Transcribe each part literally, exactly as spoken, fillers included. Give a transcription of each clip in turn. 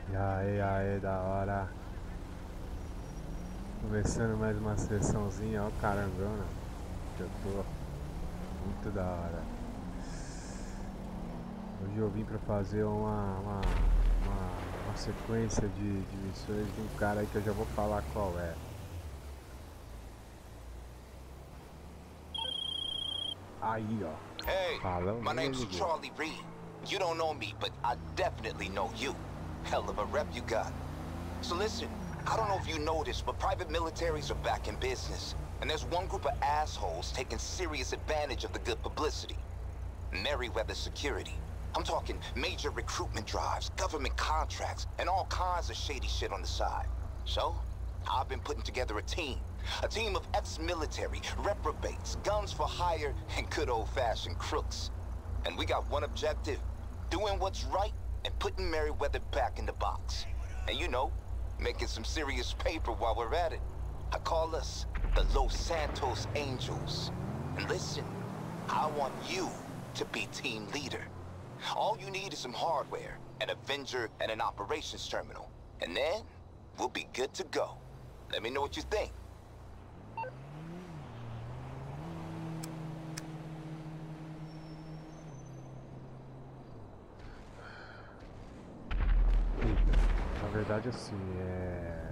E aí, aí, da hora. Começando mais uma sessãozinha, ó, carangona. Que eu tô muito da hora. Hoje eu vim pra fazer uma, uma, uma, uma sequência de, de missões de um cara aí que eu já vou falar qual é. Aí, ó. Hey, Falando, my nem name's liguei. Charlie Reed. You don't know me, but I definitely know you. Hell of a rep you got. So listen, I don't know if you noticed, but private militaries are back in business. And there's one group of assholes taking serious advantage of the good publicity. Merryweather Security. I'm talking major recruitment drives, government contracts, and all kinds of shady shit on the side. So, I've been putting together a team. A team of ex-military, reprobates, guns for hire, and good old-fashioned crooks. And we got one objective. Doing what's right and putting Merryweather back in the box. And you know, making some serious paper while we're at it. I call us the Los Santos Angels. And listen, I want you to be team leader. All you need is some hardware, an Avenger, and an operations terminal. And then, we'll be good to go. Let me know what you think. Eita, na verdade assim, é...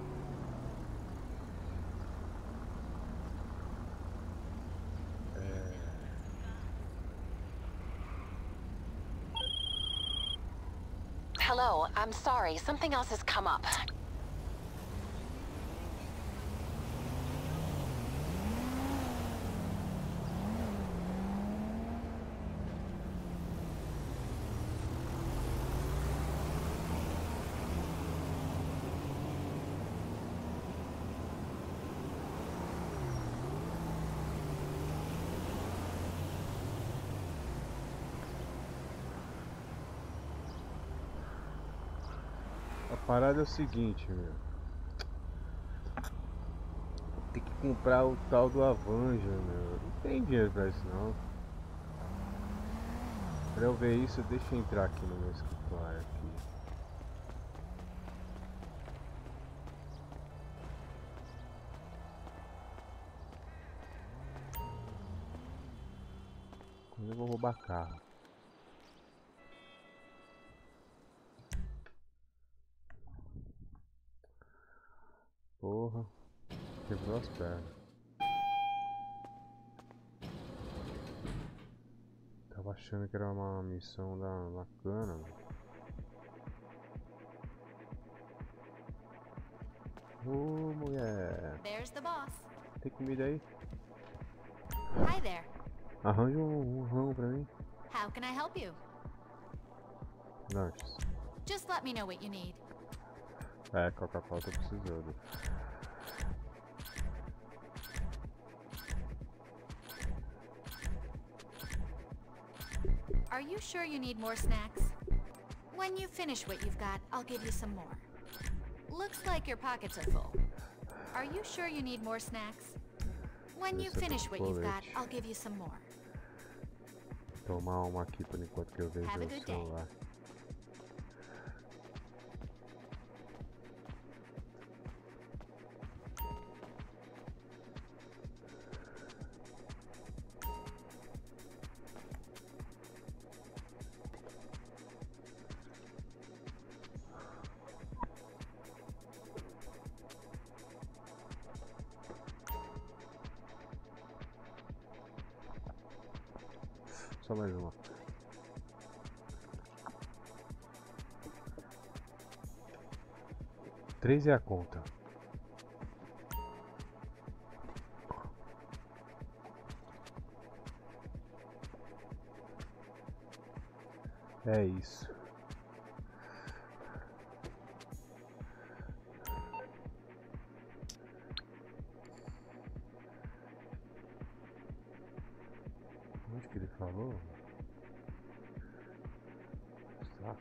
Hello, I'm sorry. Something else has come up. A parada é o seguinte, meu. Tem que comprar o tal do Avenger, meu. Não tem dinheiro pra isso não. Pra eu ver isso, deixa eu entrar aqui no meu escritório aqui. Quando eu vou roubar carro. Porra, quebrou as pernas. Tava achando que era uma missão da bacana, mano. Ô, mulher. There's the boss. Tem comida aí? Hi there. Arranja um, um ramo pra mim. How can I help you? Lanches. Just let me know what you need. É, Coca-Cola tô precisando. Are you sure you need more snacks? When you finish what you've got, I'll give you some more. Looks like your pockets are full. Are you sure you need more snacks? When you finish what you've got, I'll give you some more. Tomar uma aqui por enquanto que eu vejo Have a o good day. celular. Só mais uma. Três é a conta. É isso. Onde que ele falou? Saco.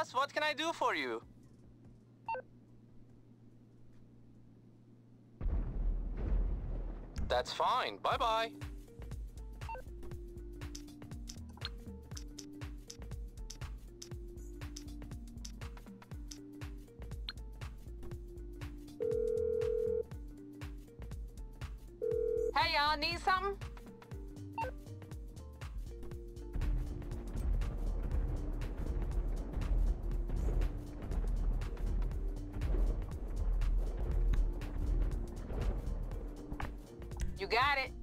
boss. What can I do for you? That's fine. Bye-bye. Hey, y'all, need something? You got it.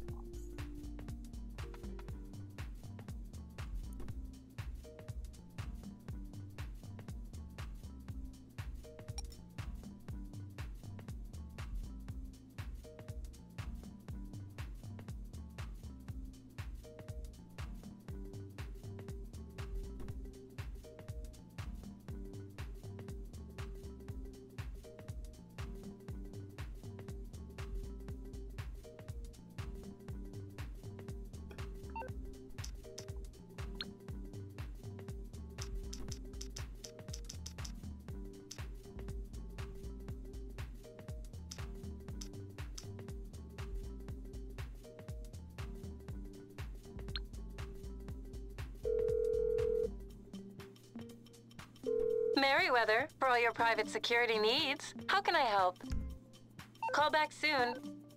Merryweather, for all your private security needs. How can I help? Call back soon.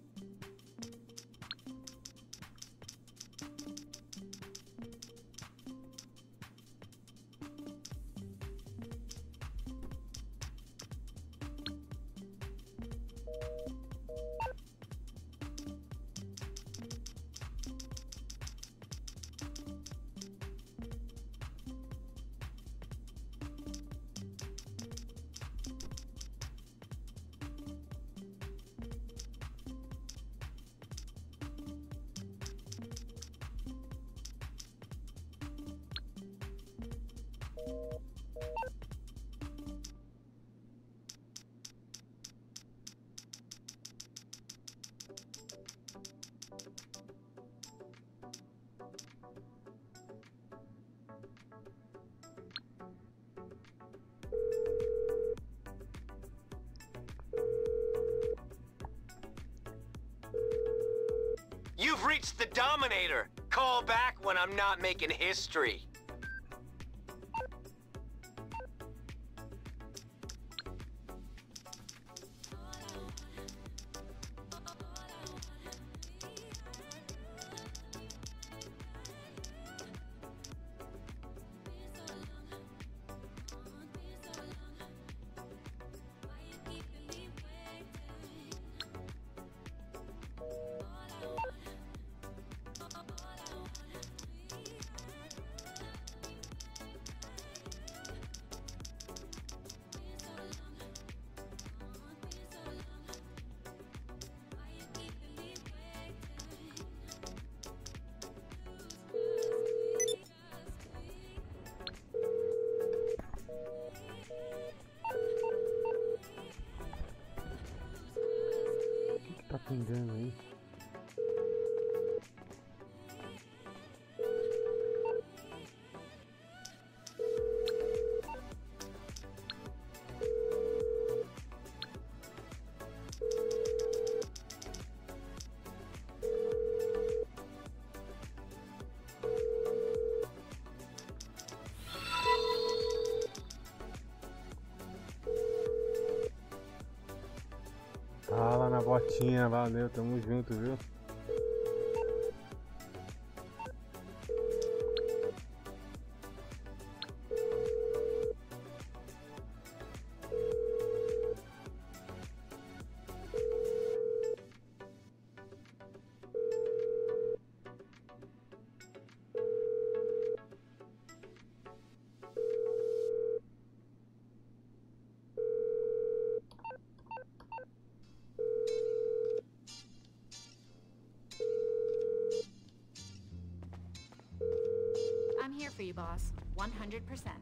You've reached the Dominator. Call back when I'm not making history. Tá pingando aí. Fala na botinha, valeu, tamo junto, viu? I'm here for you, boss. one hundred percent.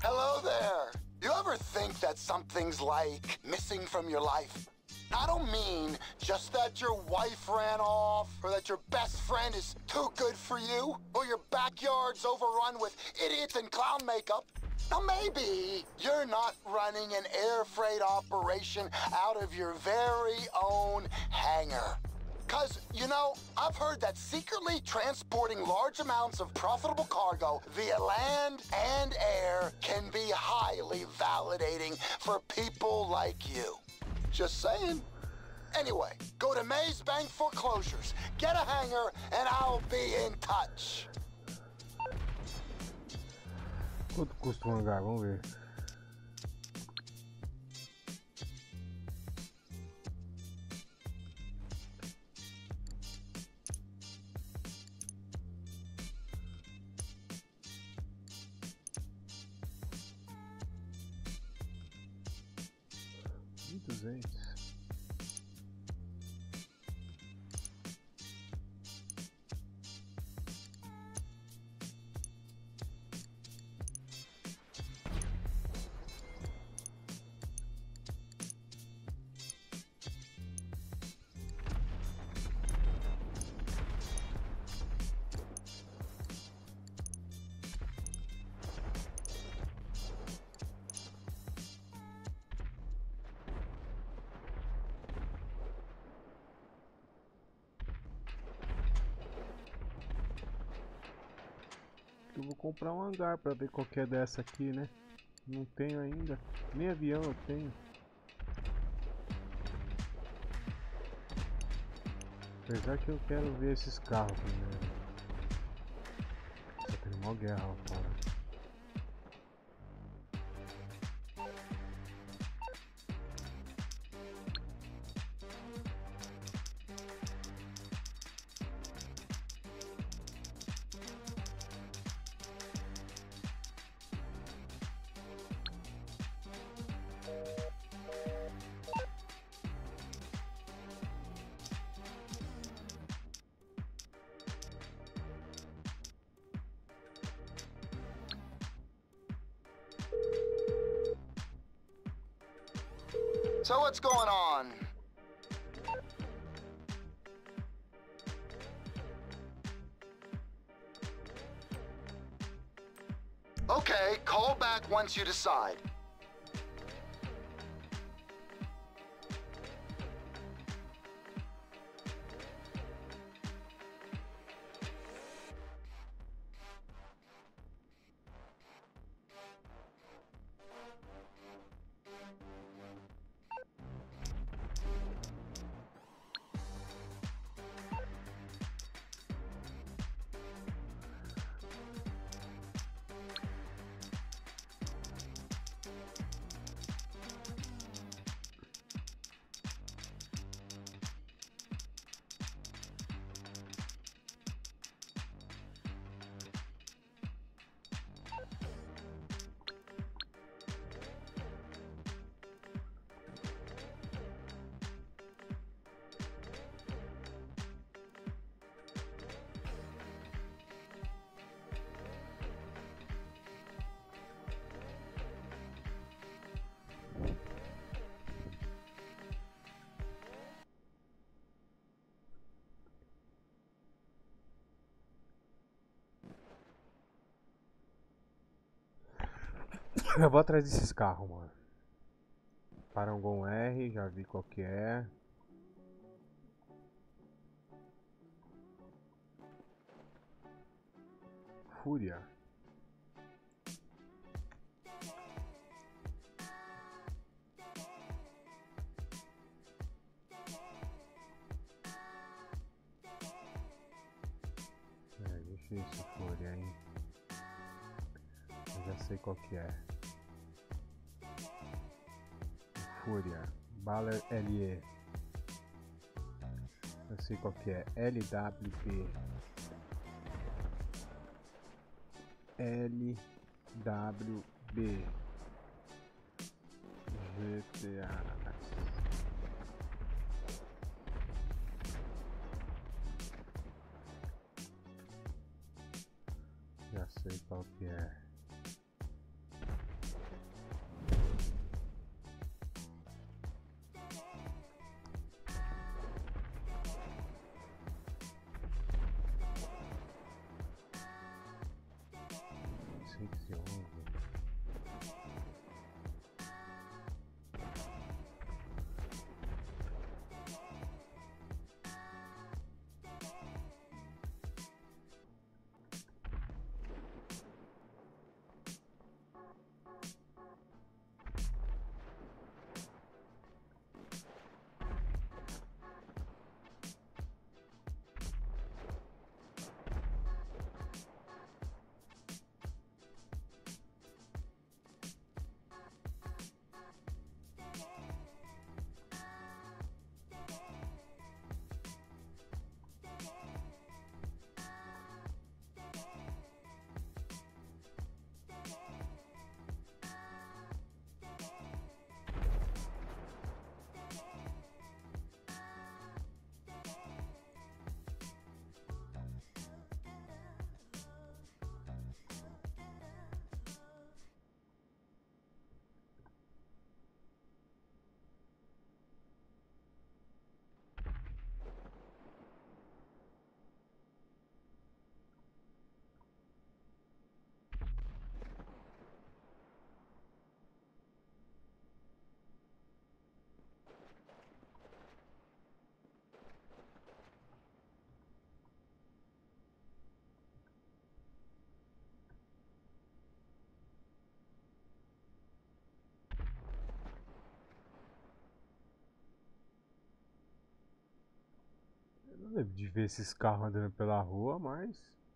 Hello there. You ever think that something's like missing from your life? I don't mean just that your wife ran off, or that your best friend is too good for you, or your backyard's overrun with idiots in clown makeup. Now maybe you're not running an air freight operation out of your very own hangar. Cause, you know, I've heard that secretly transporting large amounts of profitable cargo via land and air can be highly validating for people like you. Just saying. Anyway, go to Maze Bank Foreclosures, get a hangar, and I'll be in touch. Quanto custa um hangar? Vamos ver. mil e duzentos. Eu vou comprar um hangar para ver qual que é dessa aqui, né? Não tenho ainda. Nem avião eu tenho. Apesar que eu quero ver esses carros primeiro. Só tem uma guerra lá fora. So what's going on? Okay, call back once you decide. Eu vou atrás desses carros, mano. Parangon R, já vi qual que é. Fúria. É difícil Fúria, hein? Eu já sei qual que é. Fúria, Baller L E. Eu sei qual que é. L W B. L W B. G T A. Já sei qual que é. quatrocentos e onze. Eu não lembro de ver esses carros andando pela rua, mas...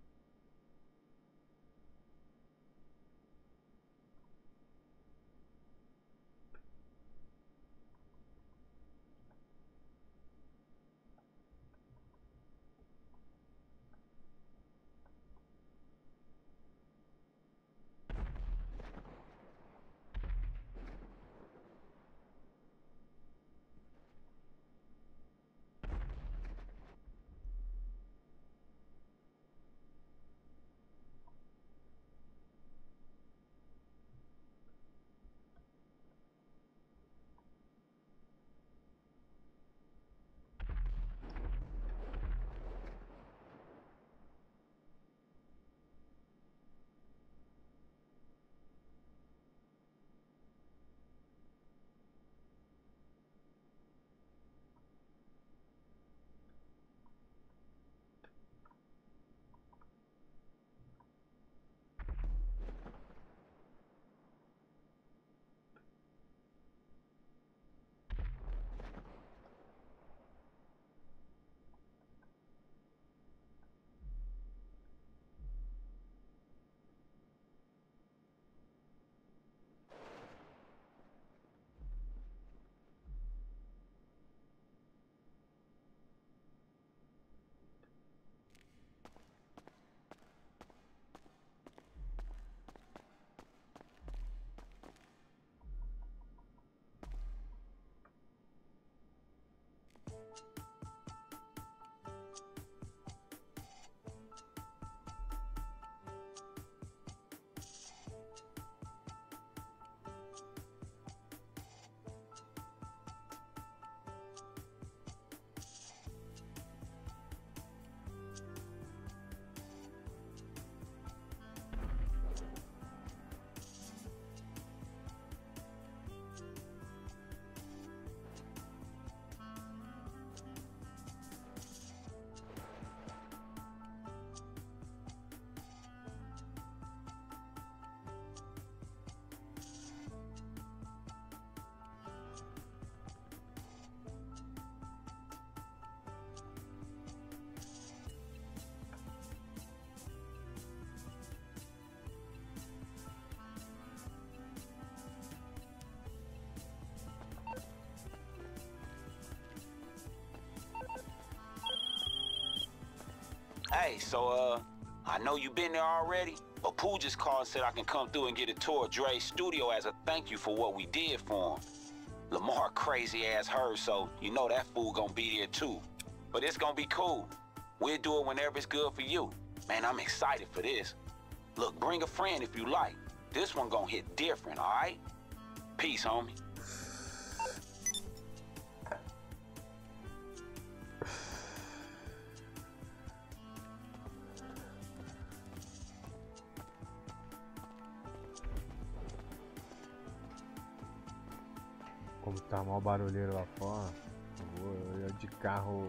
Hey, so, uh, I know you've been there already, but Pooh just called and said I can come through and get a tour of Dre's studio as a thank you for what we did for him. Lamar crazy ass her, so you know that fool gonna be there too. But it's gonna be cool. We'll do it whenever it's good for you. Man, I'm excited for this. Look, bring a friend if you like. This one gonna hit different, all right? Peace, homie. Como tá mal barulheiro lá fora, eu vou eu ia de carro.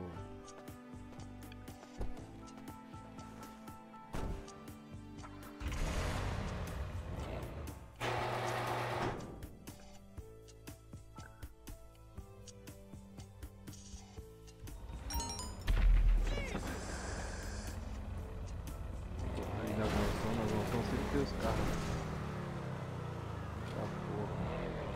Aí na mansão, na mansão sempre tem os carros. Tá porra.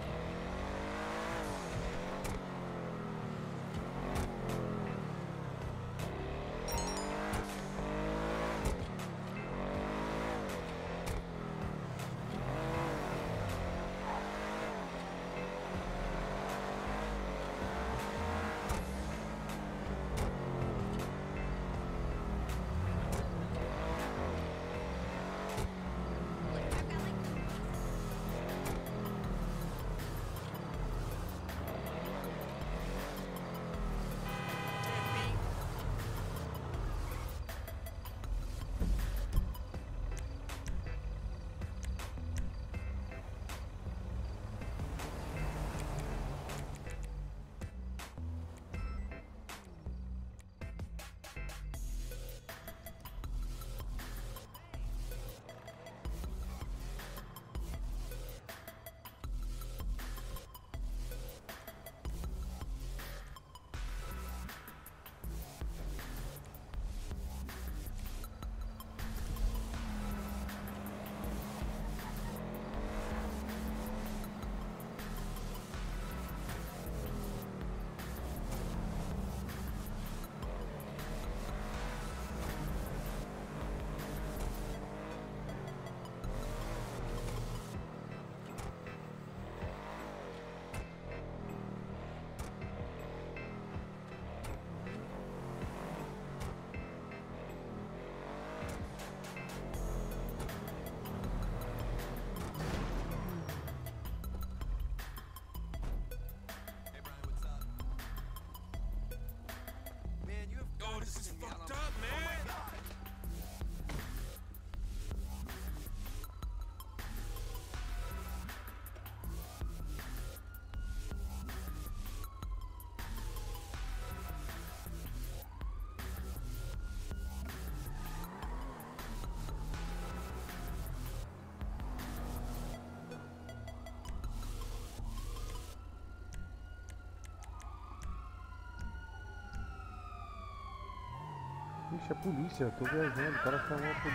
Ixi, é polícia, eu tô viajando, o cara chamou a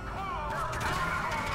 polícia.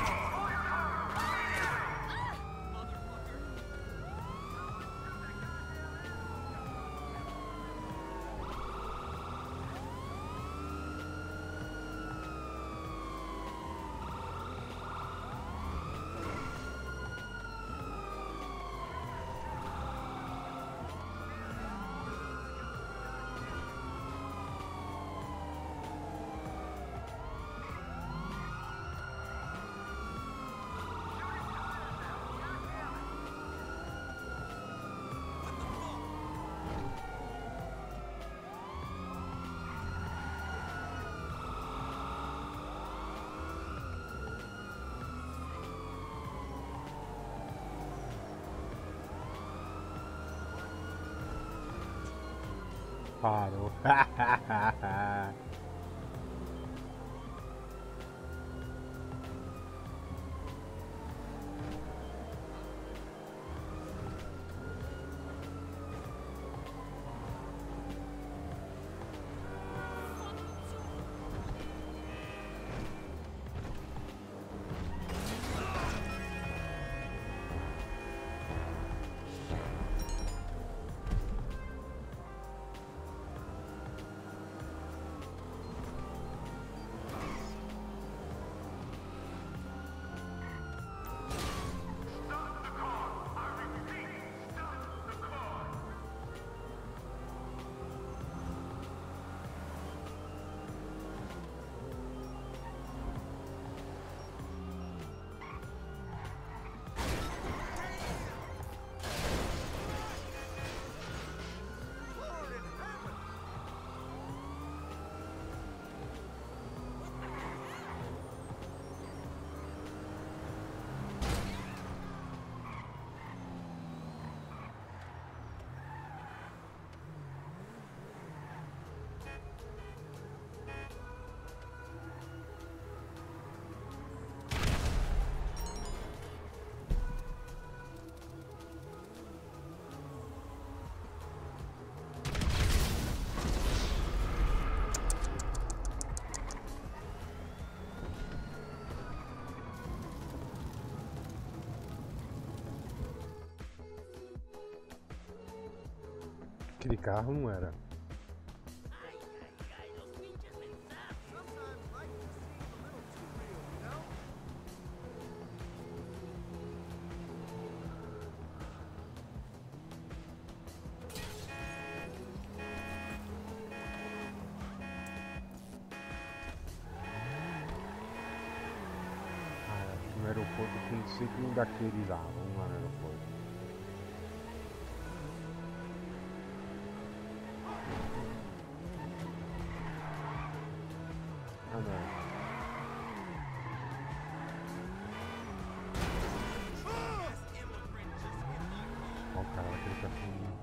Parou. Aquele carro não era. No aeroporto tem sempre um daquele lá, vamos lá no aeroporto. Ah não. Ó o cara que ele tá filmando.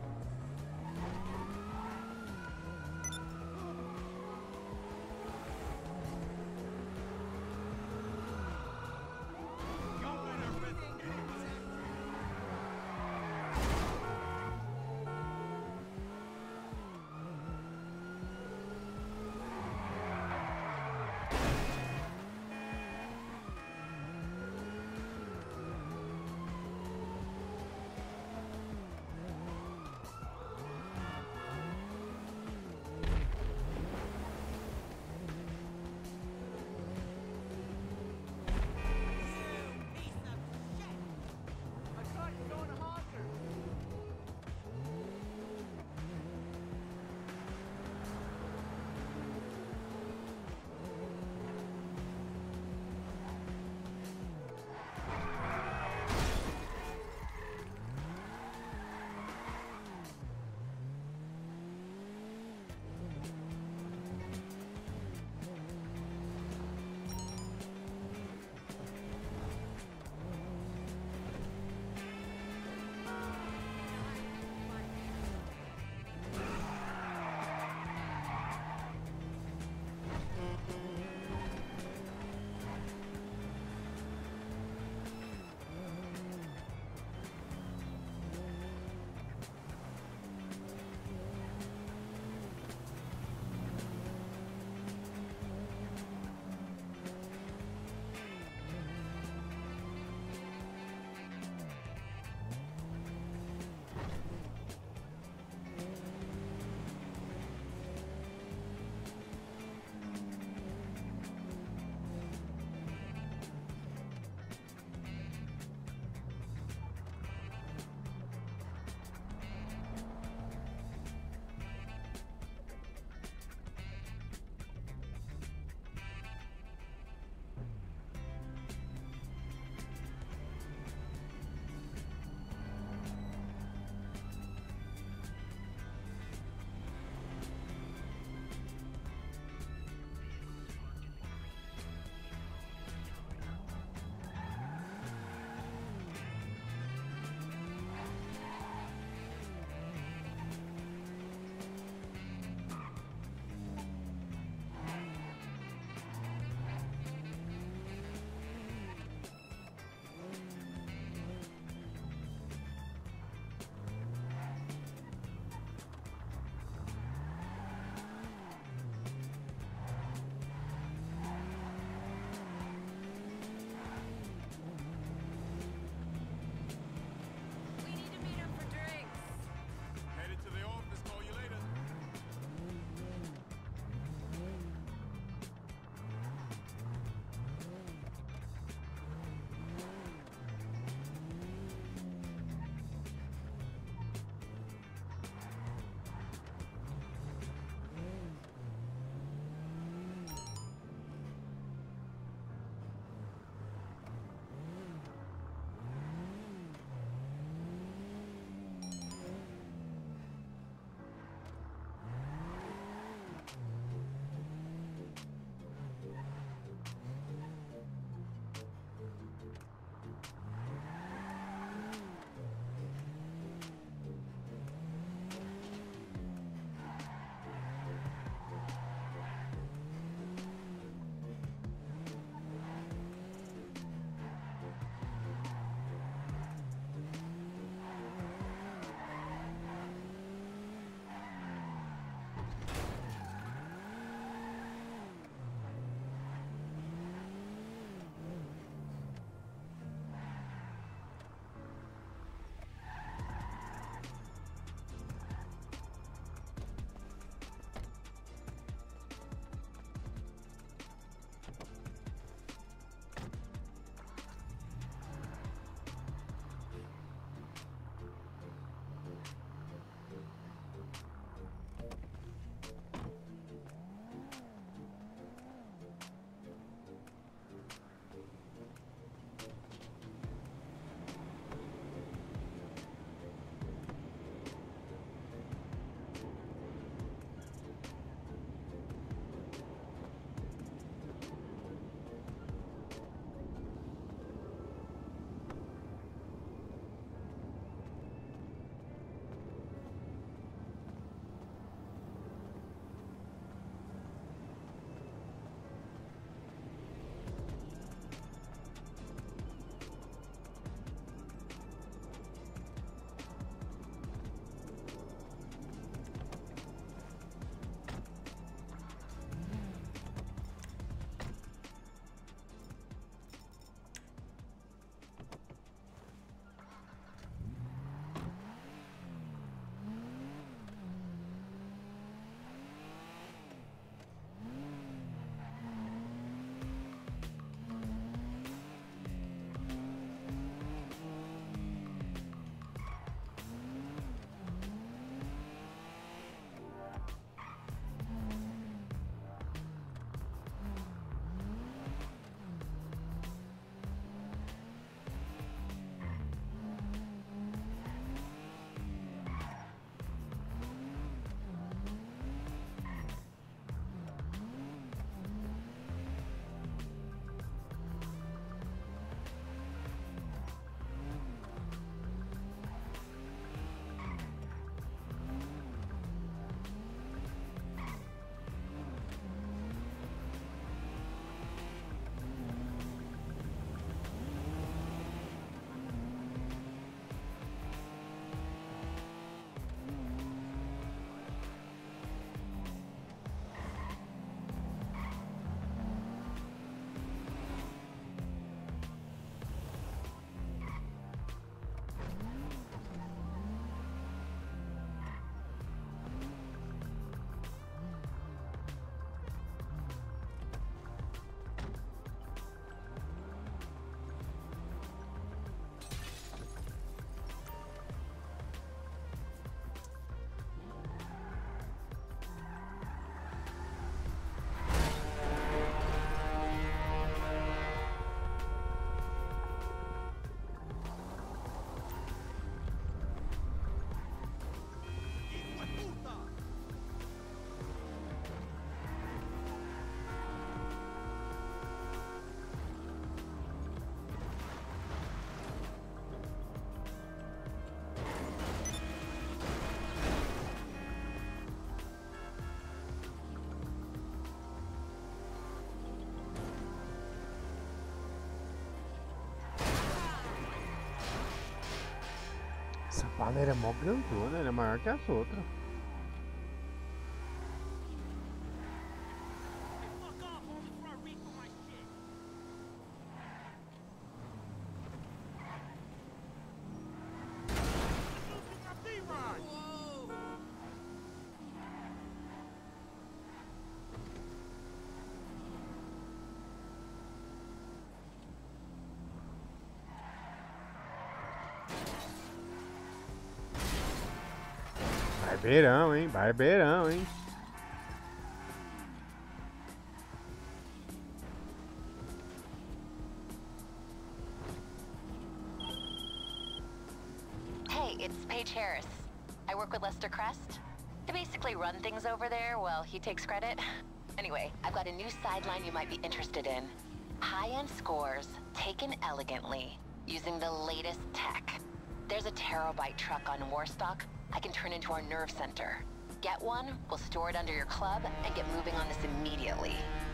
A baleia é mó grandona, ele é maior que as outras. Barbeirão, hein? Barbeirão, hein? Hey, it's Paige Harris. I work with Lester Crest. I basically run things over there while he takes credit. Anyway, I've got a new sideline you might be interested in. High-end scores, taken elegantly, using the latest tech. There's a terabyte truck on Warstock I can turn into our nerve center. Get one, we'll store it under your club, and get moving on this immediately.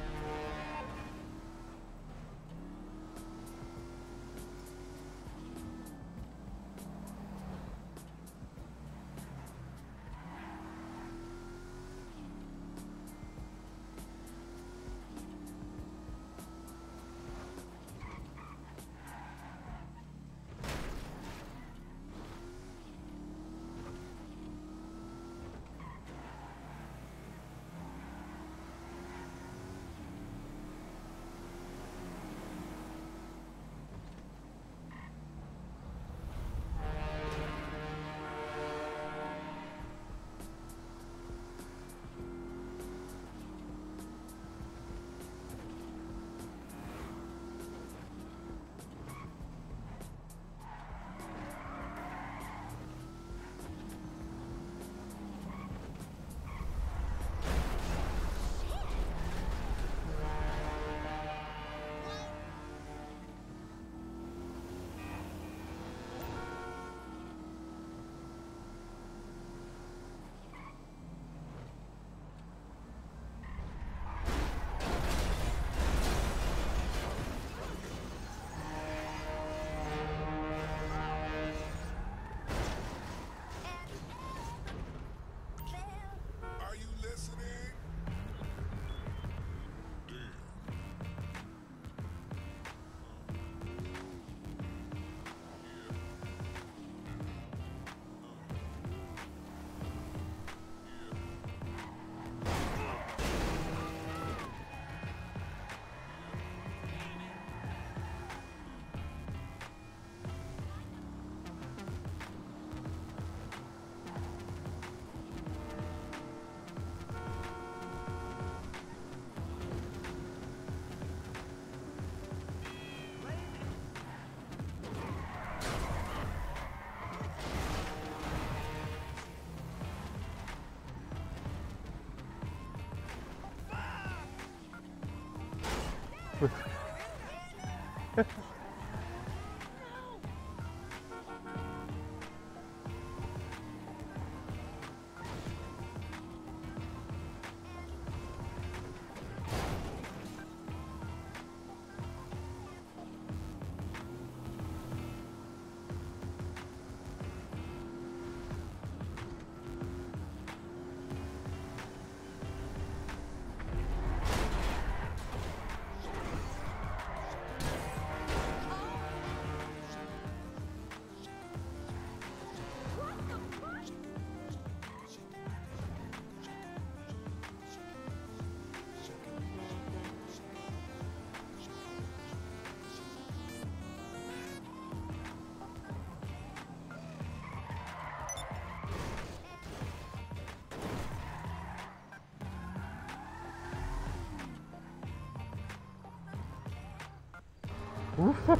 Ufa!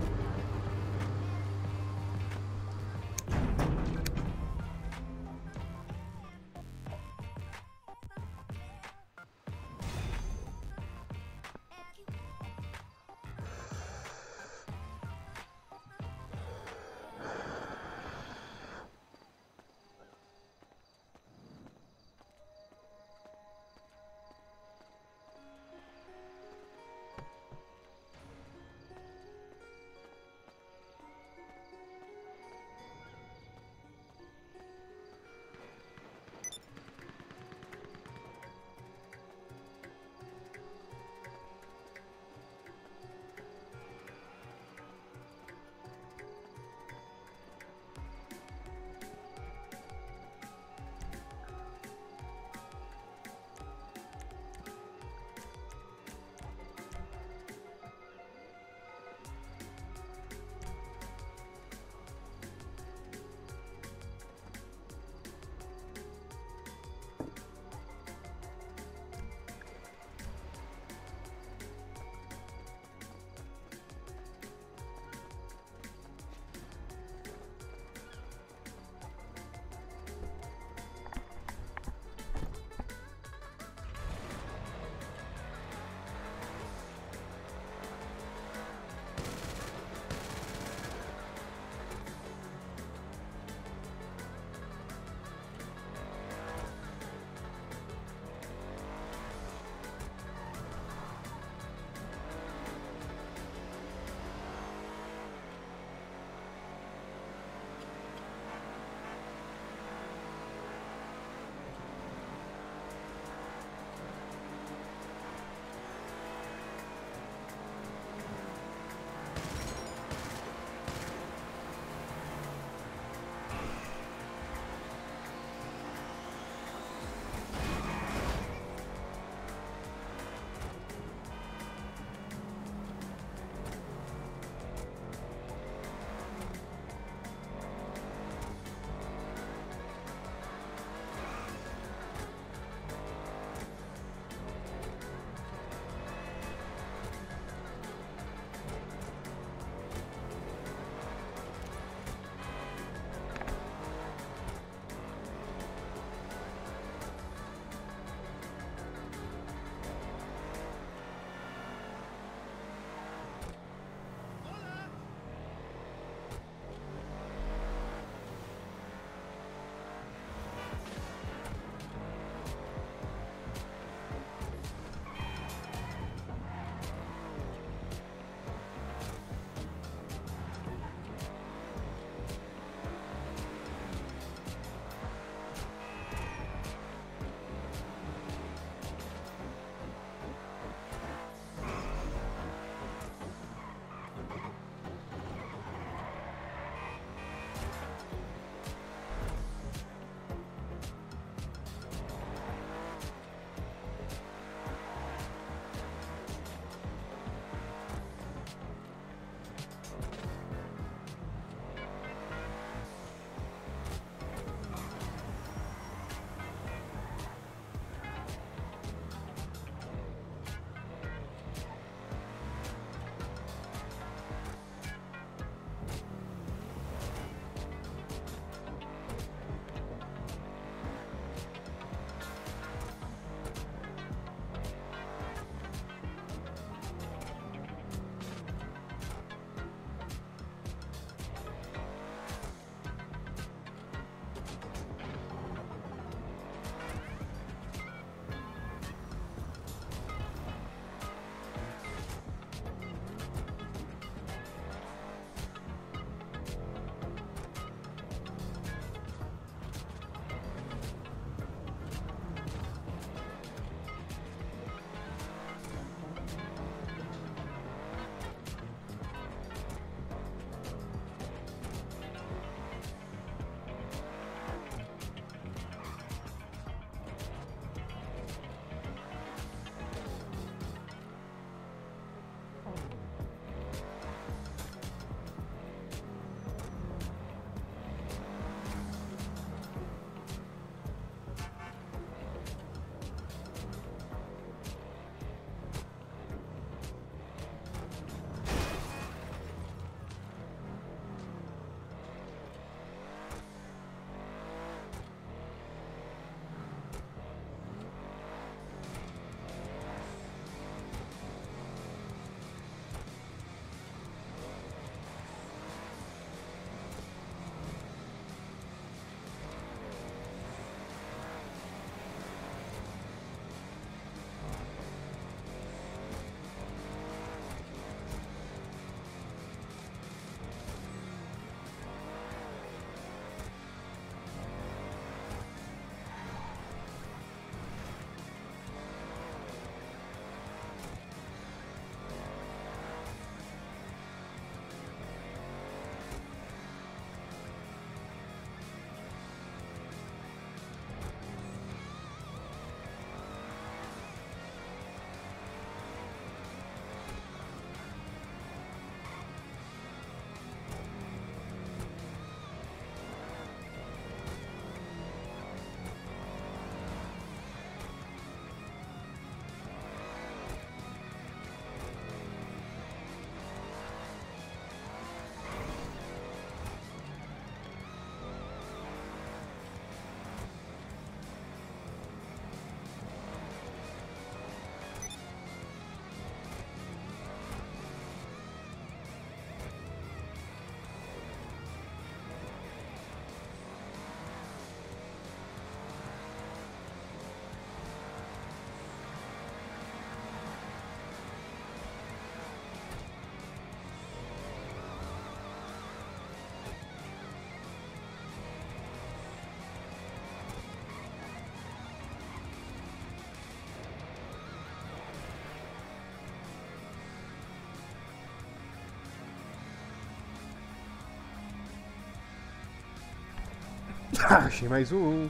Achei mais um.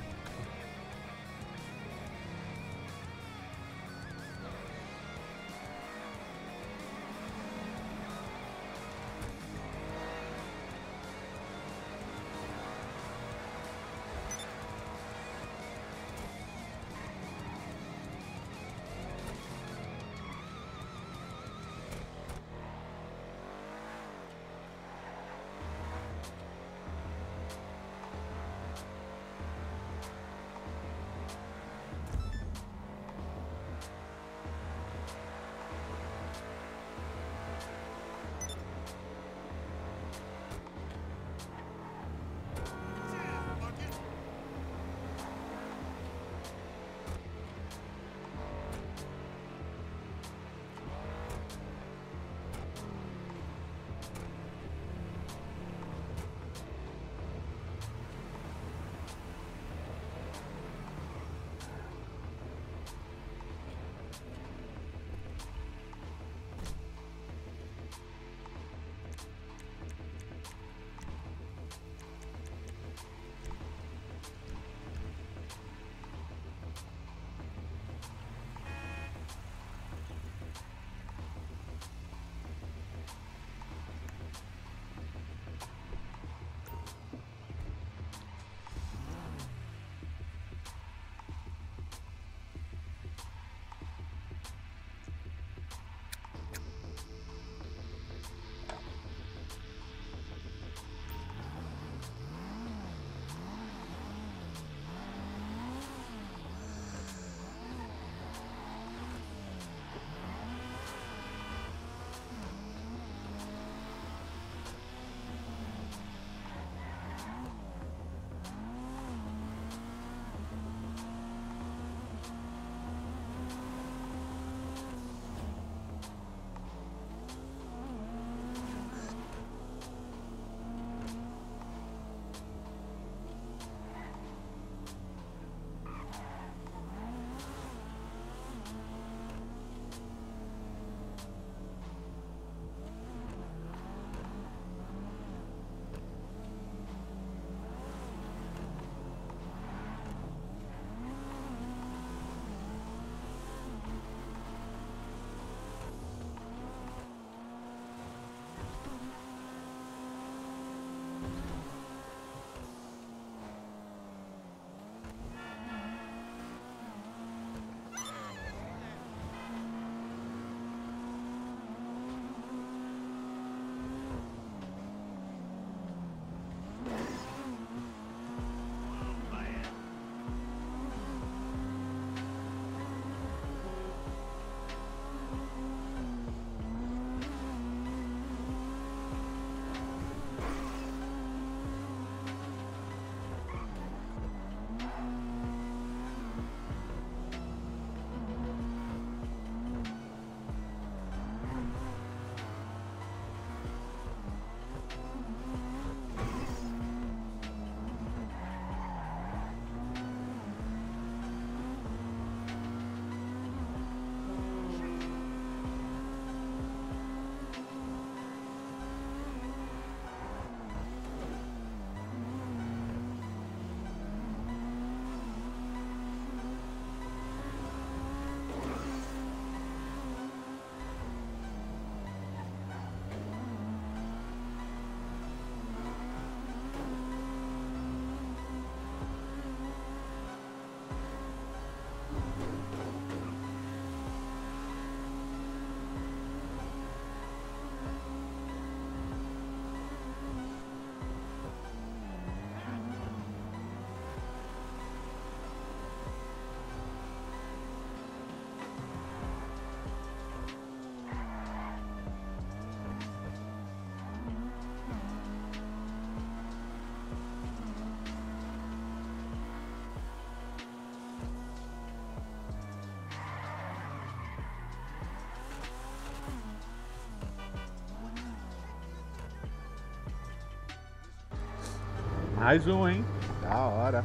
Mais um, hein? Da hora.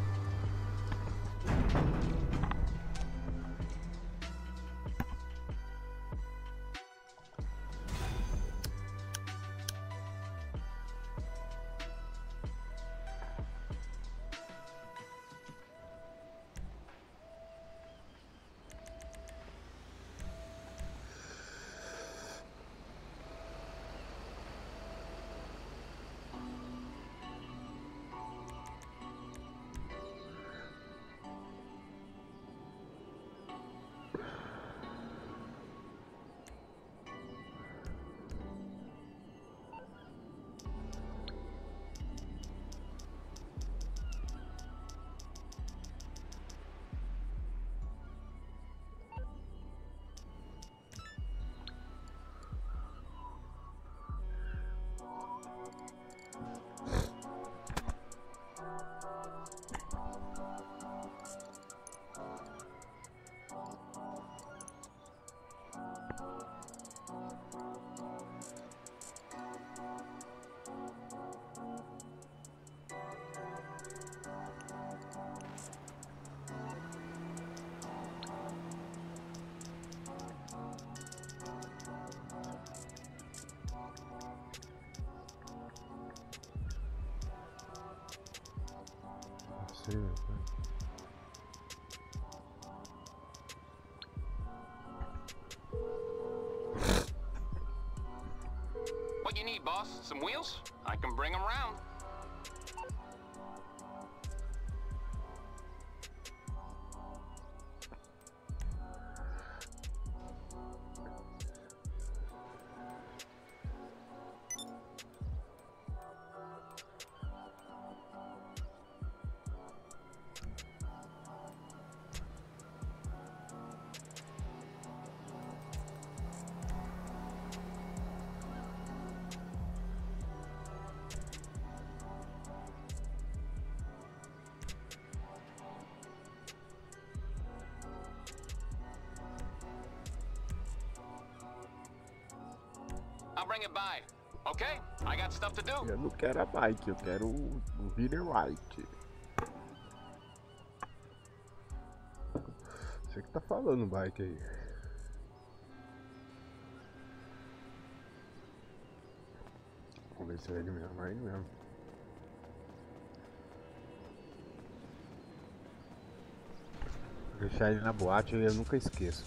trilha, sabe? What you need, boss? Some wheels? I can bring them round. I'll bring it by. Okay? I got stuff to do. Eu não quero a bike, eu quero o, o Peter White. Você que tá falando bike aí. Vamos ver se é ele mesmo, é ele mesmo. Deixar ele na boate eu nunca esqueço.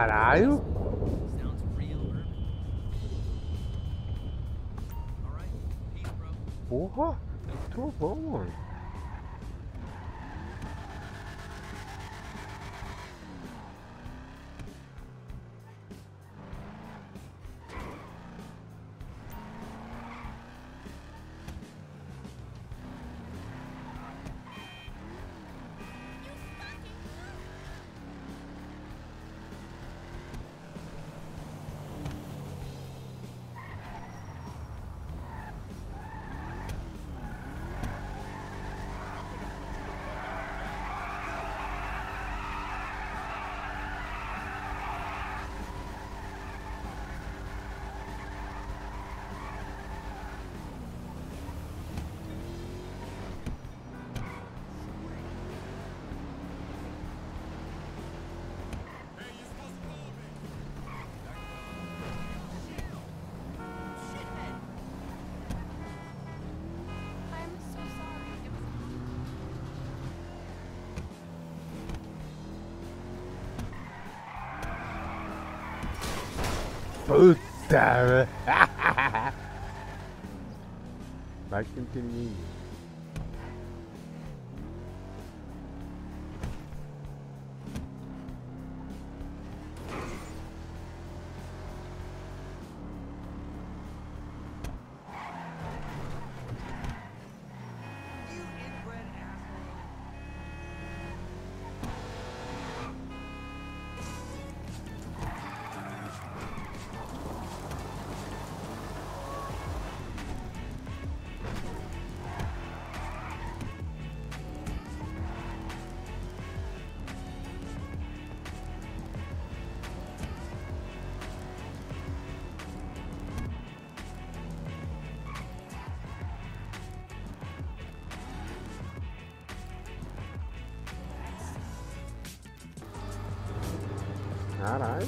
Caralho! Porra! Que trovão, mano! Puta! Vai que não tem ninguém. Caralho.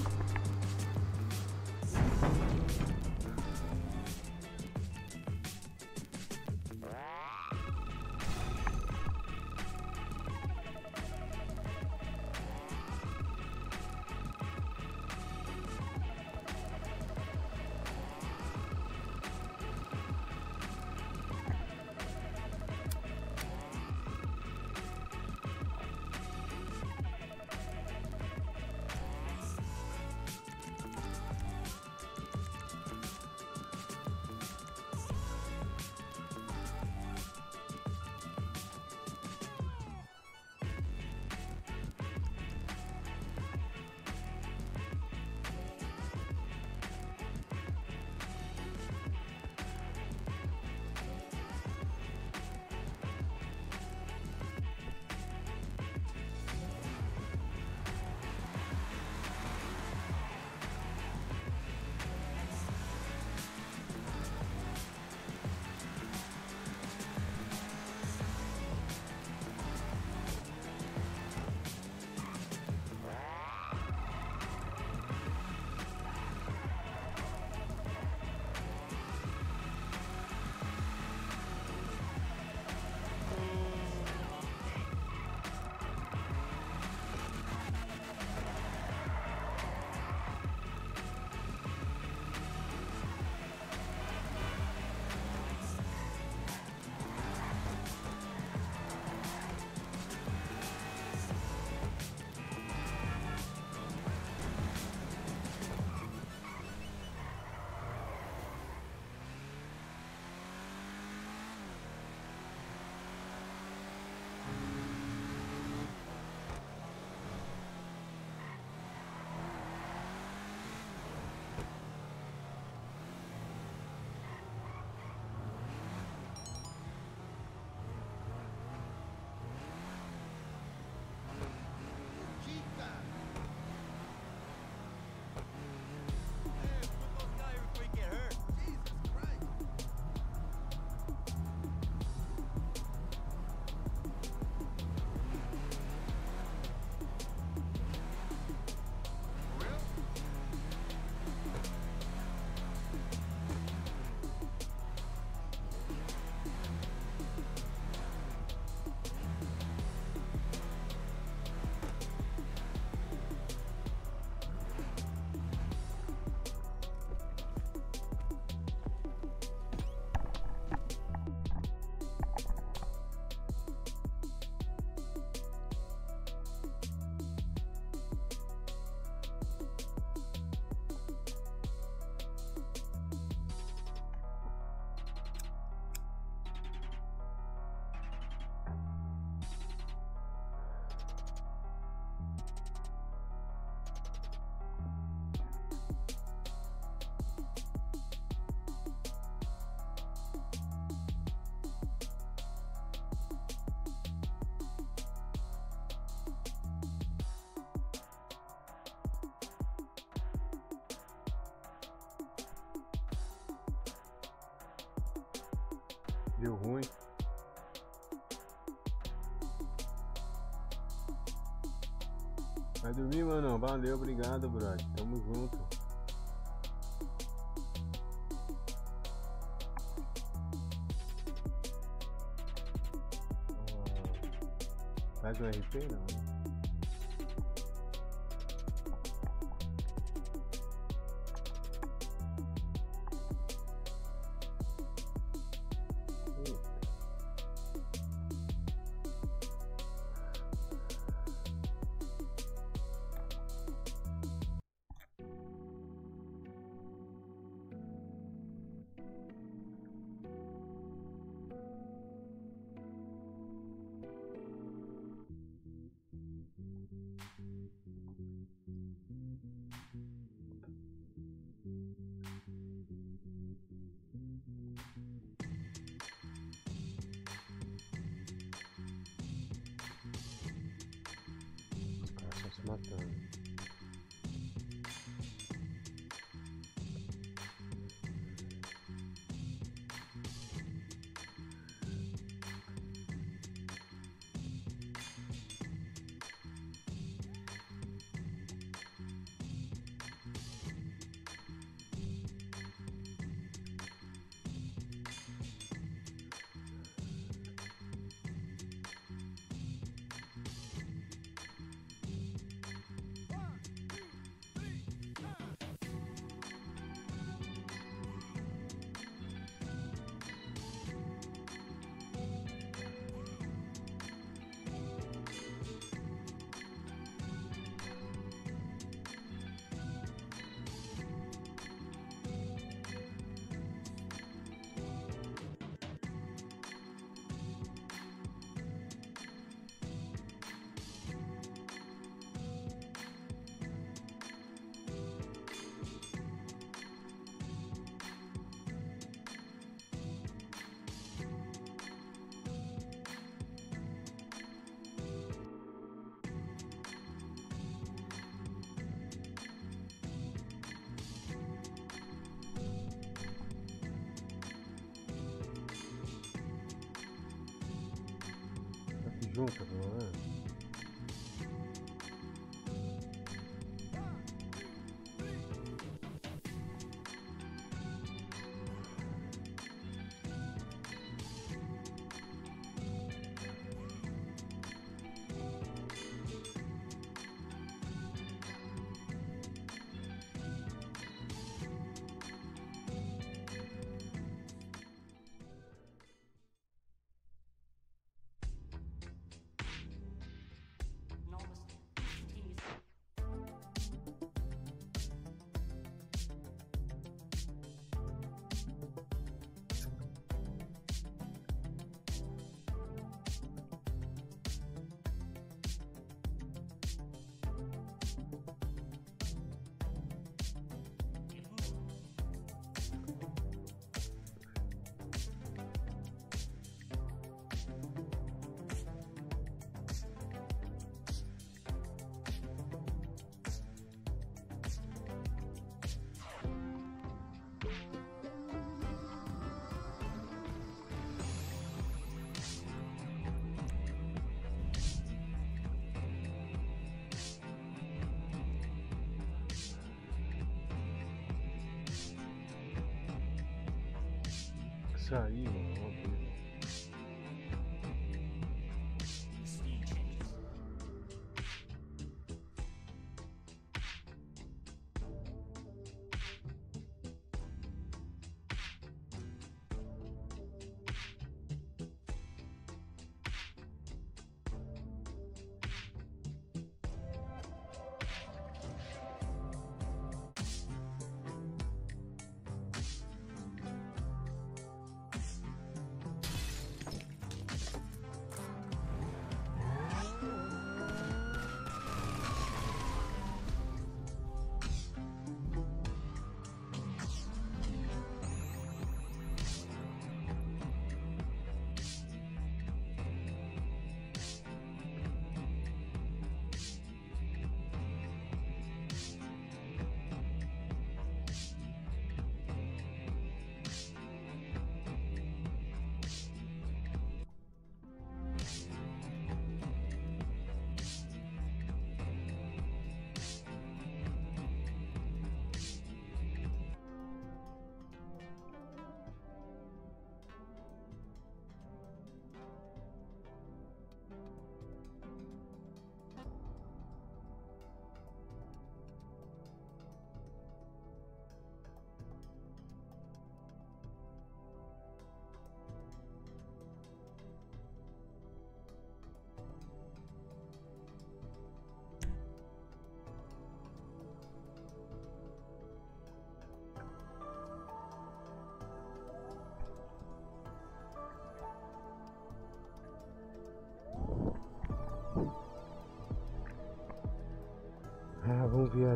Deu ruim. Vai dormir, mano. Valeu, obrigado, brother. Tamo junto. Ah, faz um R P, não? Matando. Junto, pelo menos. Saiu, óbvio.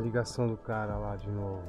ligação do cara lá de novo.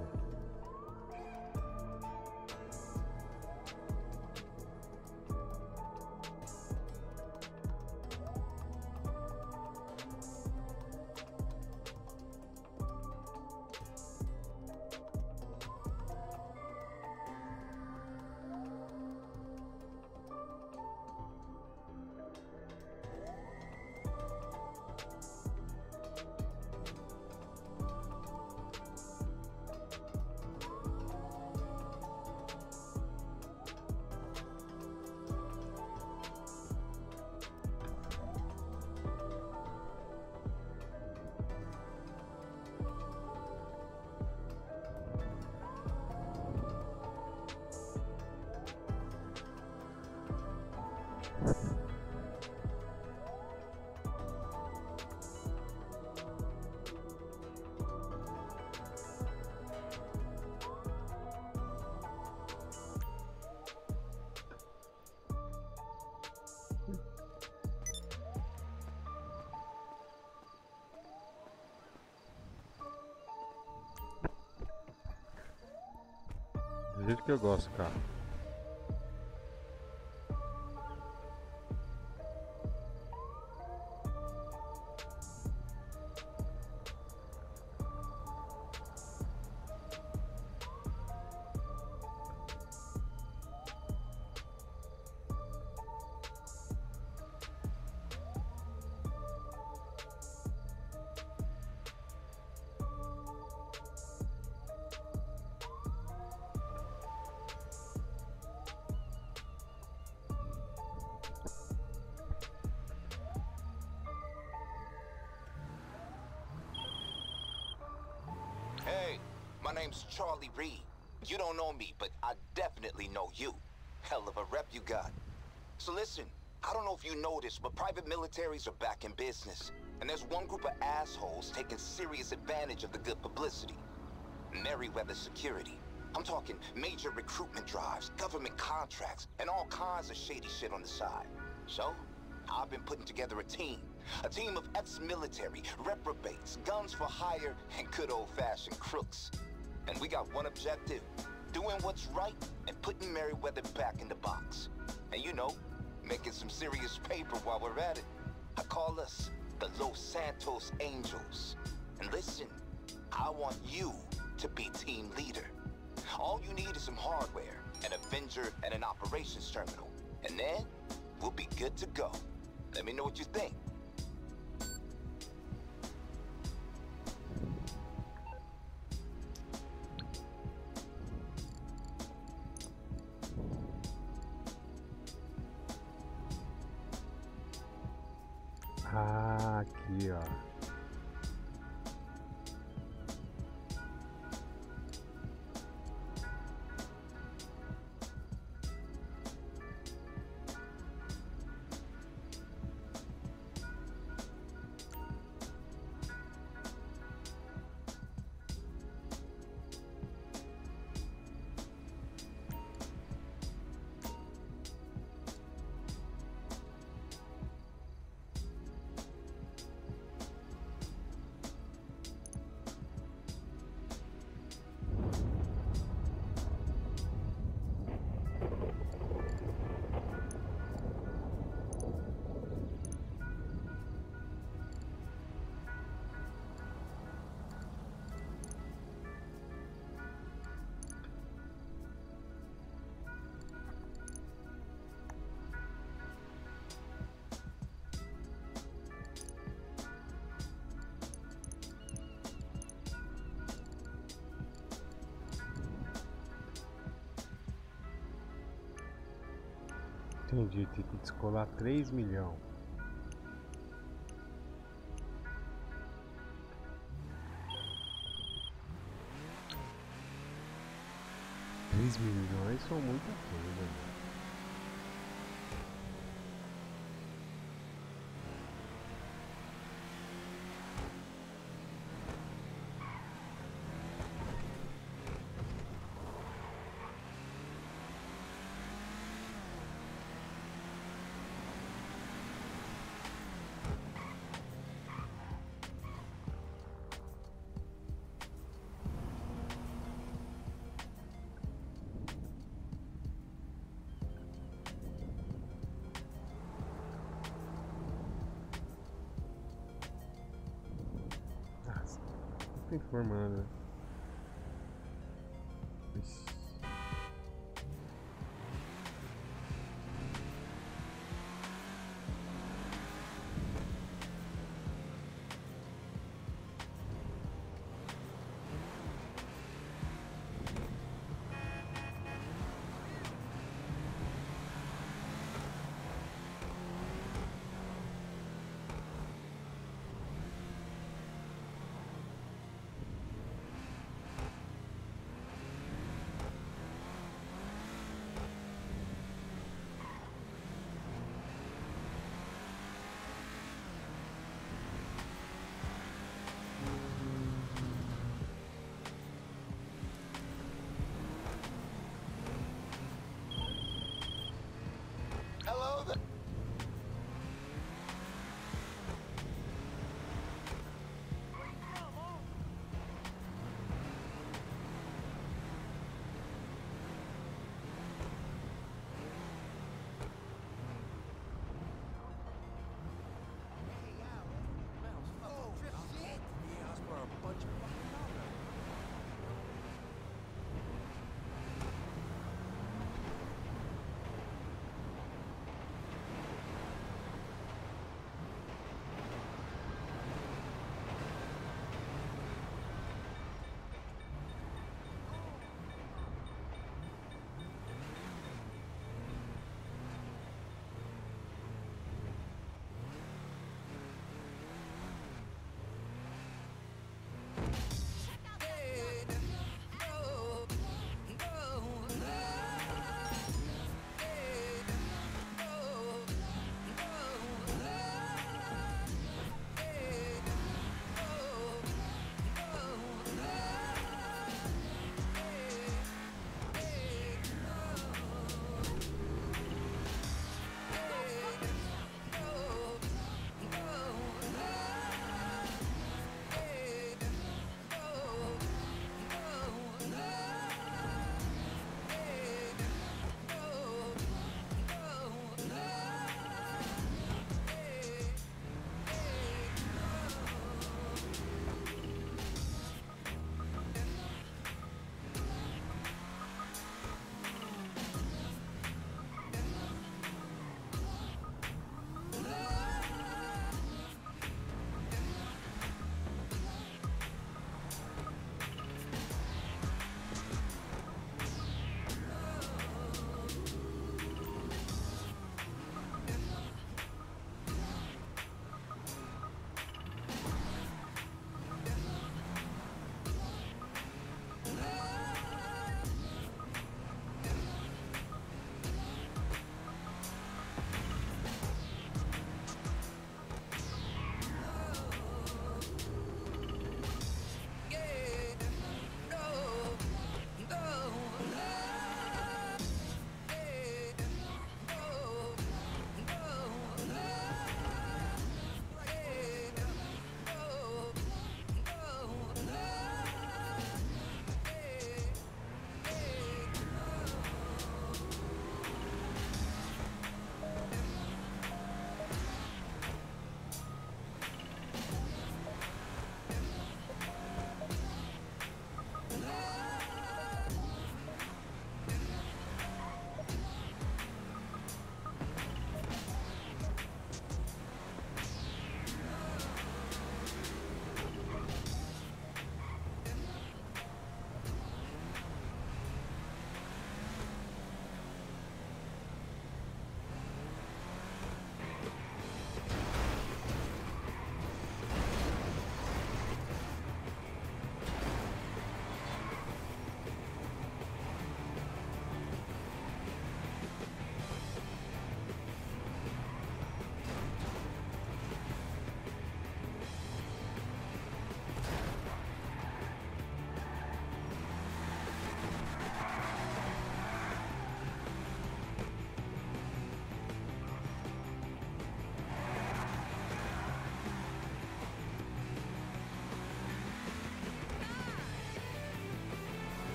Do jeito que eu gosto, cara. Hey, my name's Charlie Reed. You don't know me, but I definitely know you. Hell of a rep you got. So listen, I don't know if you noticed, but private militaries are back in business. And there's one group of assholes taking serious advantage of the good publicity. Merryweather Security. I'm talking major recruitment drives, government contracts, and all kinds of shady shit on the side. So, I've been putting together a team. A team of ex-military, reprobates, guns for hire, and good old-fashioned crooks. And we got one objective, doing what's right and putting Merryweather back in the box. And you know, making some serious paper while we're at it. I call us the Los Santos Angels. And listen, I want you to be team leader. All you need is some hardware, an Avenger, and an operations terminal. And then, we'll be good to go. Let me know what you think. Ah, aqui, ó. Entendi, tem que descolar três milhões. três milhões são muita coisa, né? tá informando. Ixi.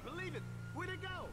believe it. Where'd it go?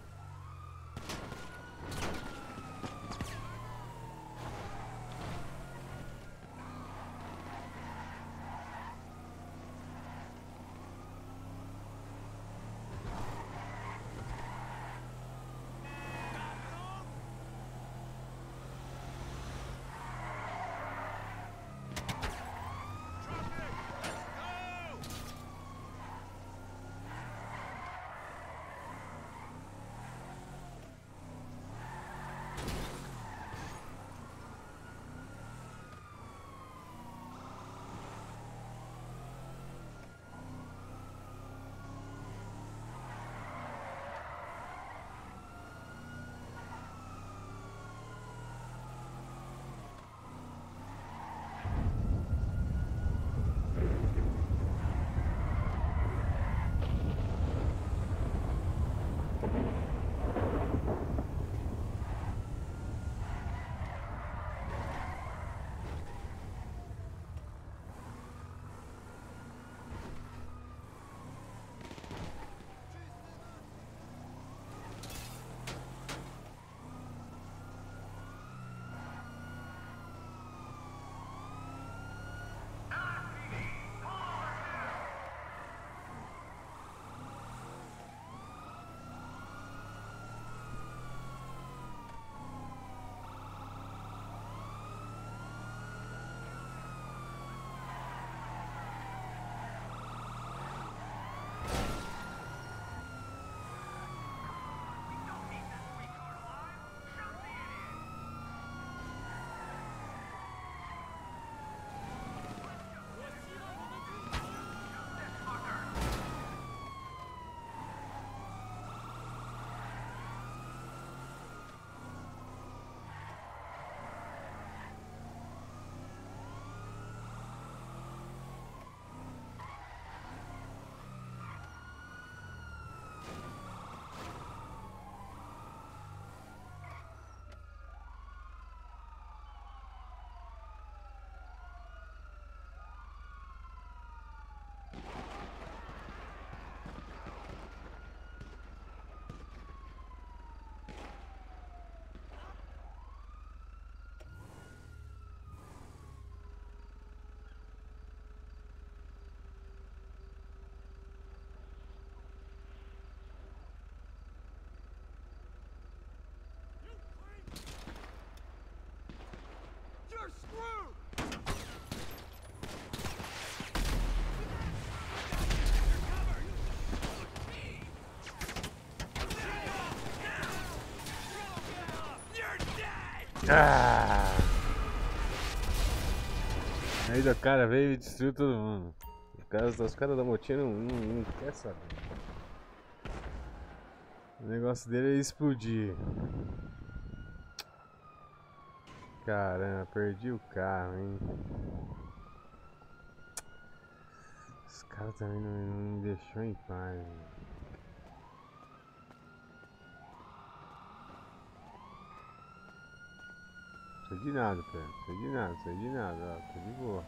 You're screwed! Ah! Aí o cara veio e destruiu todo mundo. Os caras, os caras da motinha não, não, não quer saber. O negócio dele é explodir. Caramba, perdi o carro, hein? Os caras também não, não me deixou em paz, hein? Não sei de nada, Pedro. Não sei de nada, não sei de nada, ó. Tô de boa.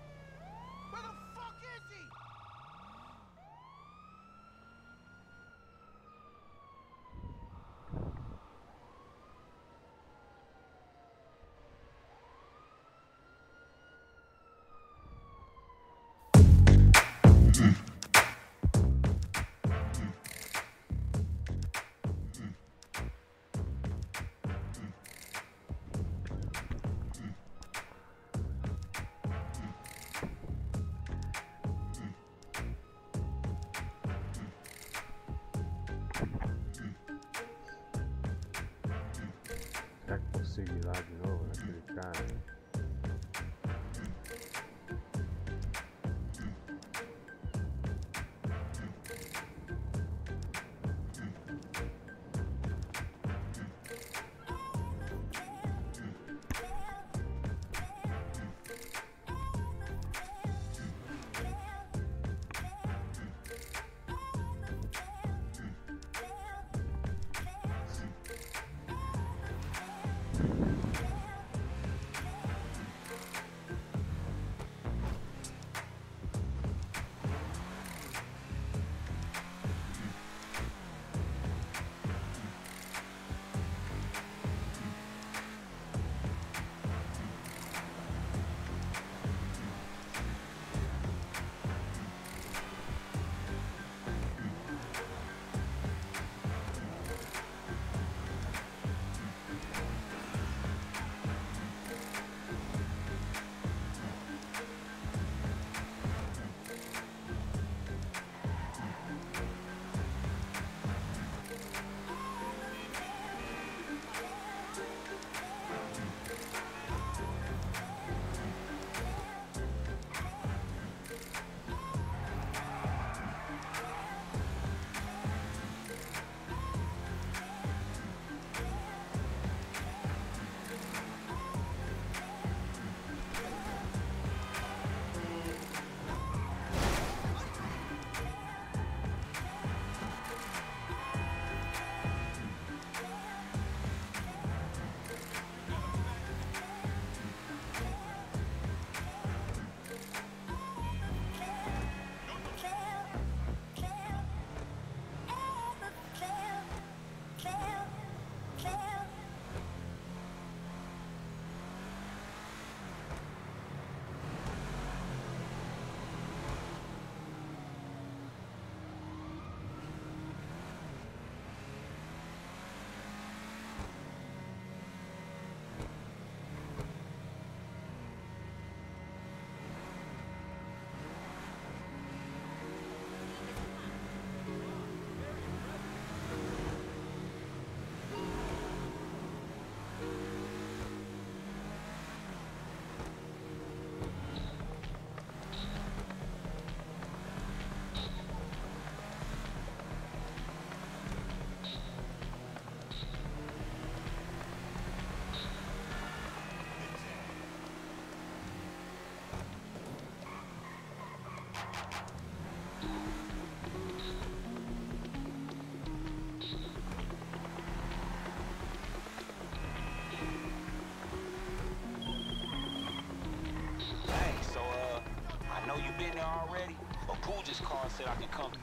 Será que consigo ir lá de novo naquele cara? been there already, but Pooh just called and said I can come.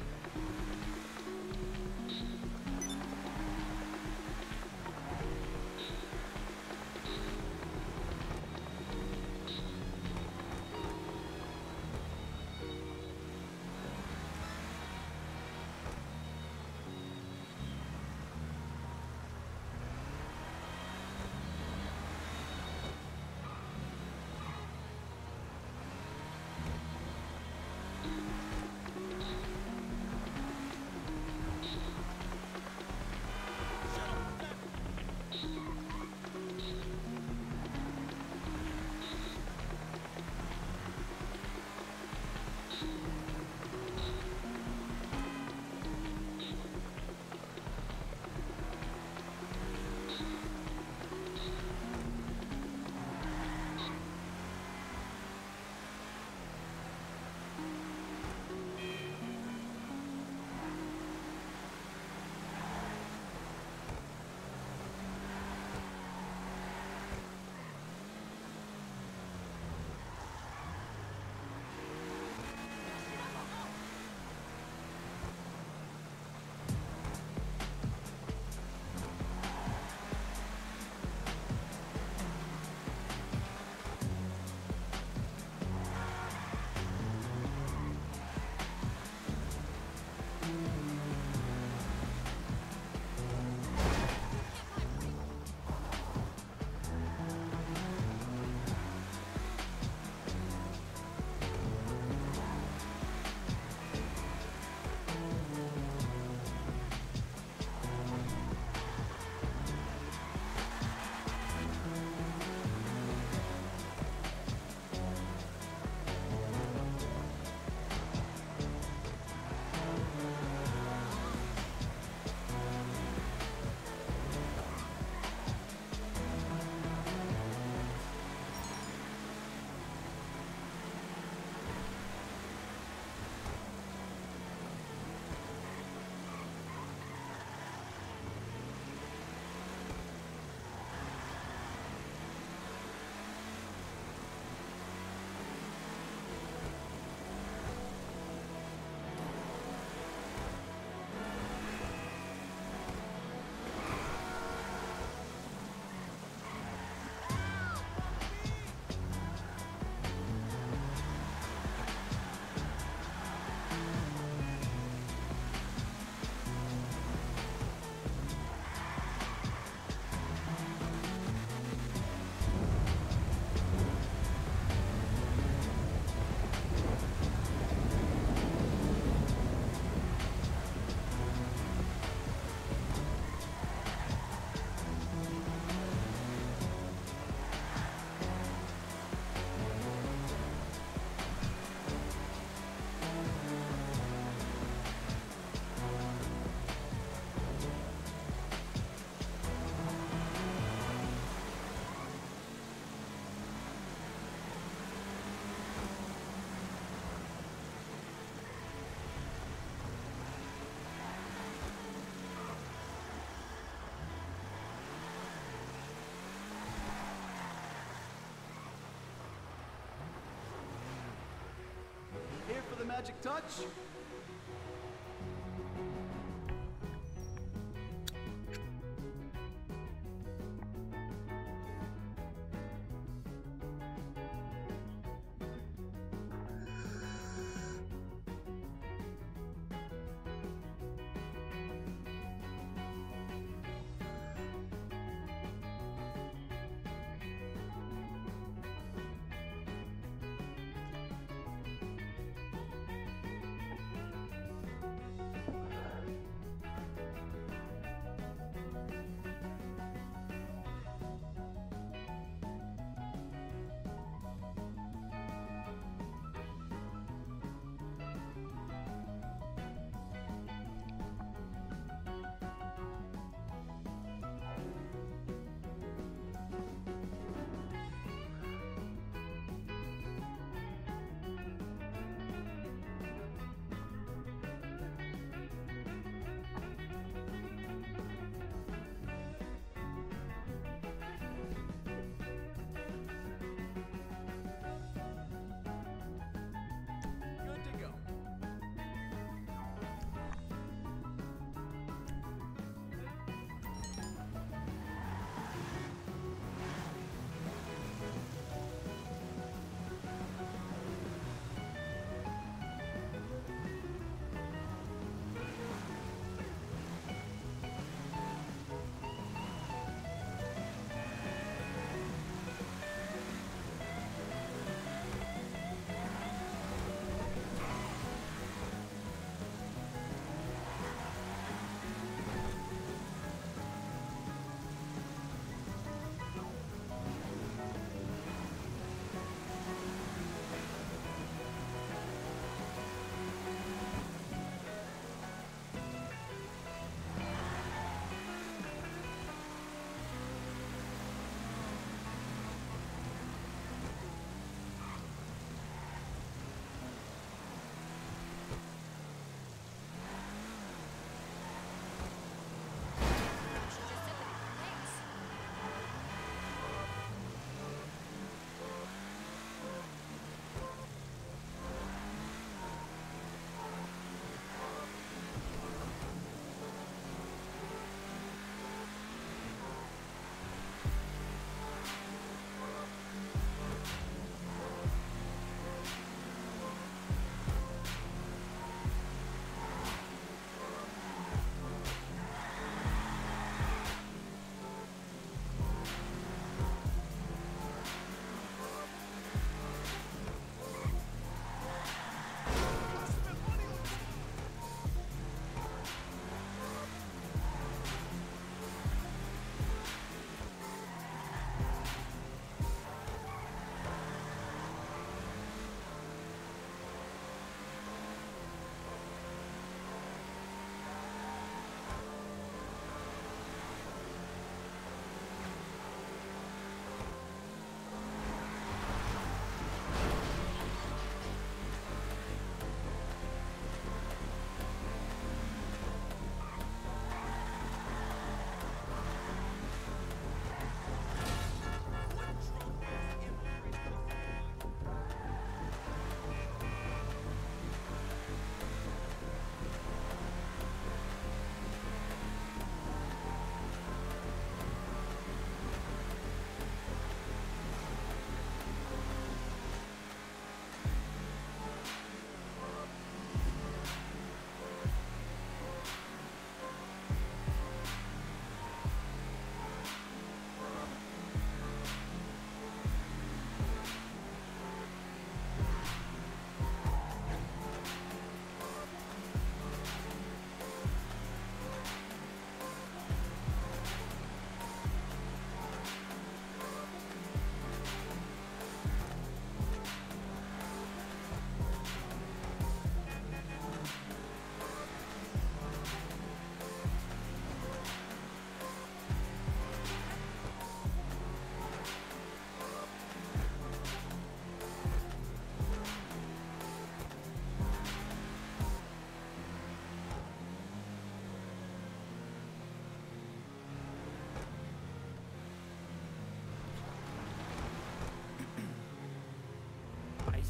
Here for the magic touch?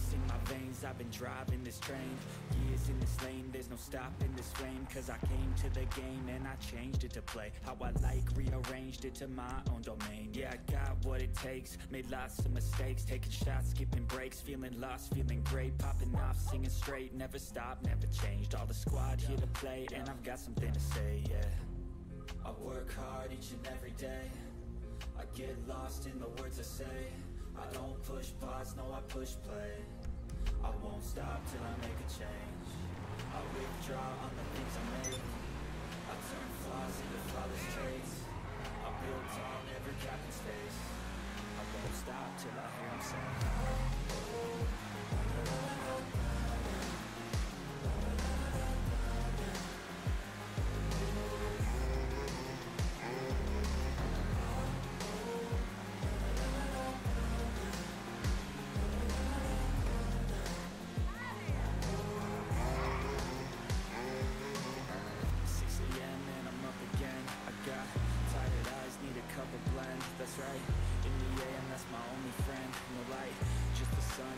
ice in my veins, I've been driving this train. Years in this lane, there's no stopping this flame. Cause I came to the game and I changed it to play how I like, rearranged it to my own domain. Yeah, I got what it takes, made lots of mistakes, taking shots, skipping breaks, feeling lost, feeling great, popping off, singing straight, never stopped, never changed. All the squad here to play, and I've got something to say, yeah. I work hard each and every day, I get lost in the words I say. I don't push pause, no I push play. I won't stop till I make a change. I withdraw on the things I make. I turn flaws into flawless traits. I build tall, never cap in space. I won't stop till I hear him say. That's right, in the A M, that's my only friend. No light, just the sun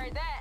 Try that.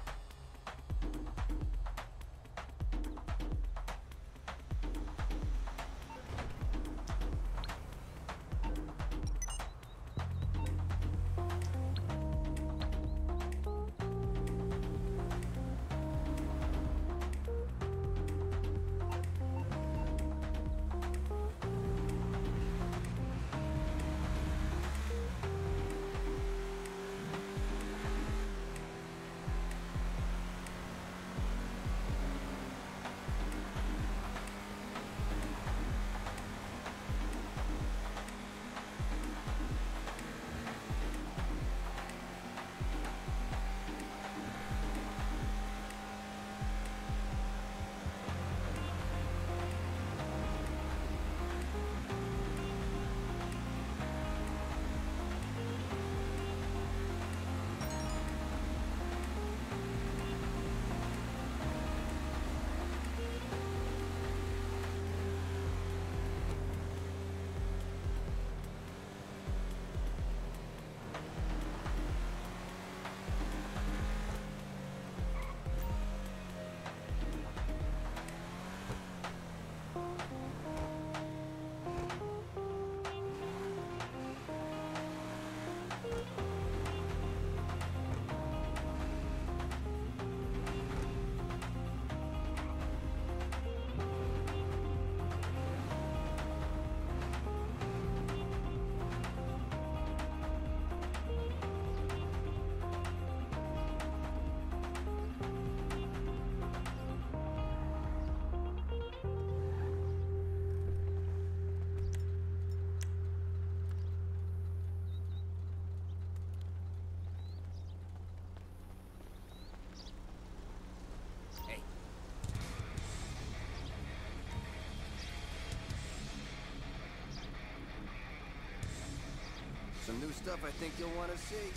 Some new stuff I think you'll want to see.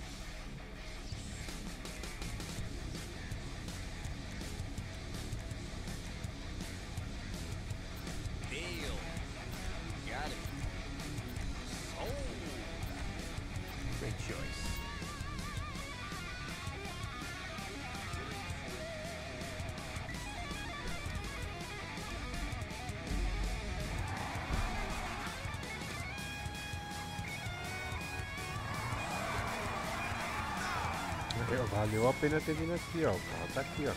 Deal. Got it. Sold. Great choice. Valeu a pena ter vindo aqui, ó. O carro tá aqui, ó.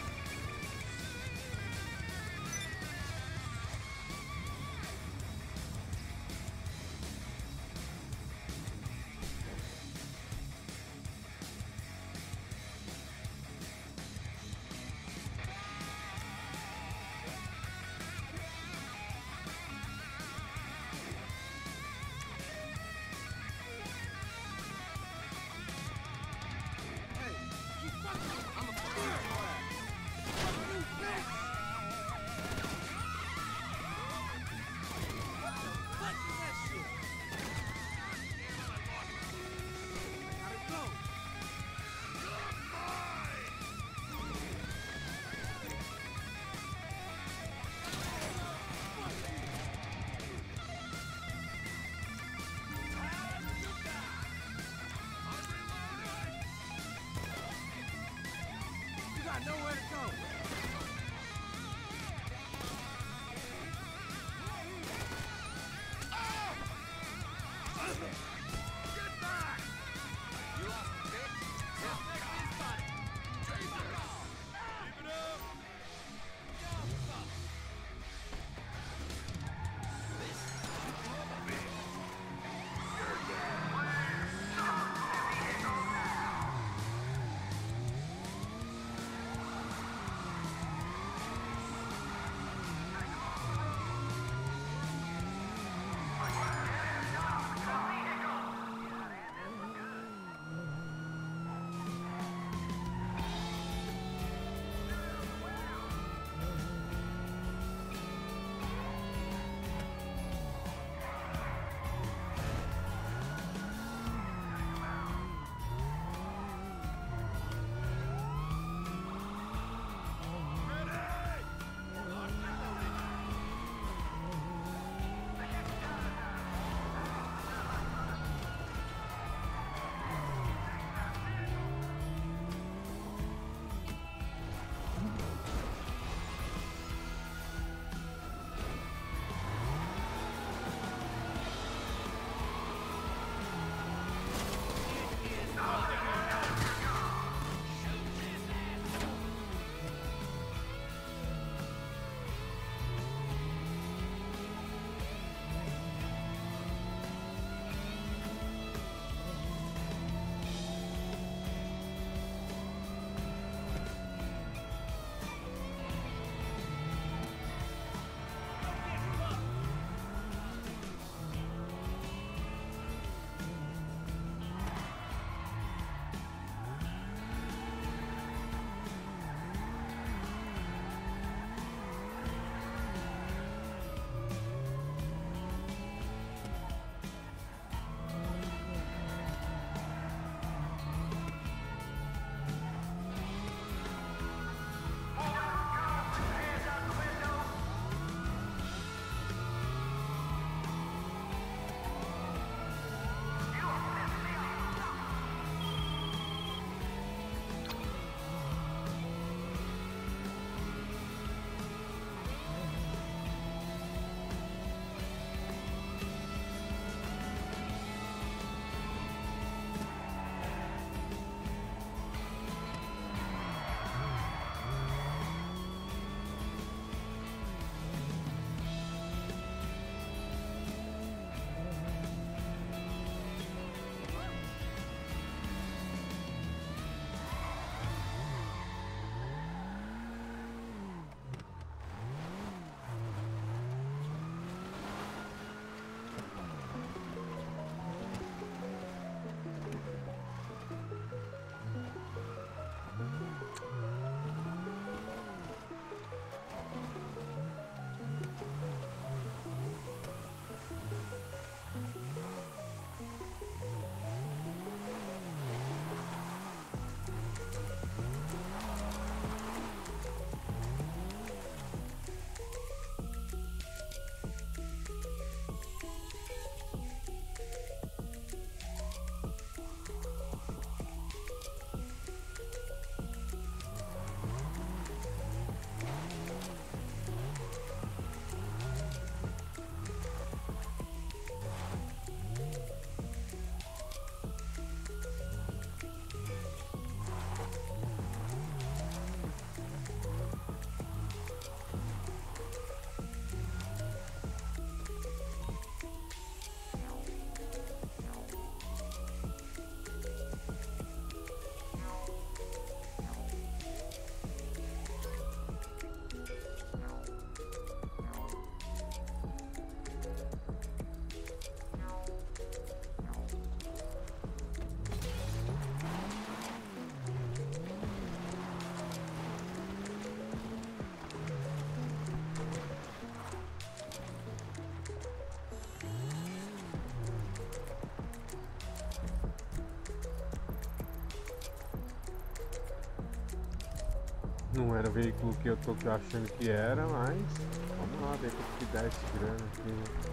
Não era o veículo que eu tô achando que era, mas vamos lá, ver o que dá esse grana aqui.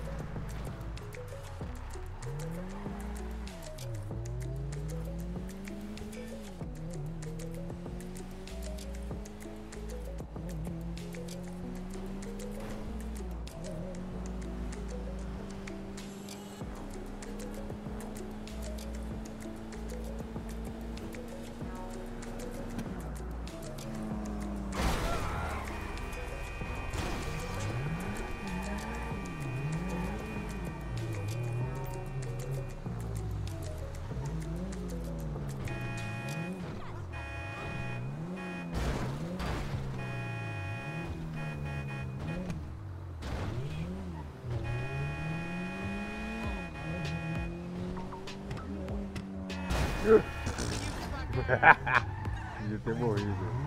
Podia ter morrido.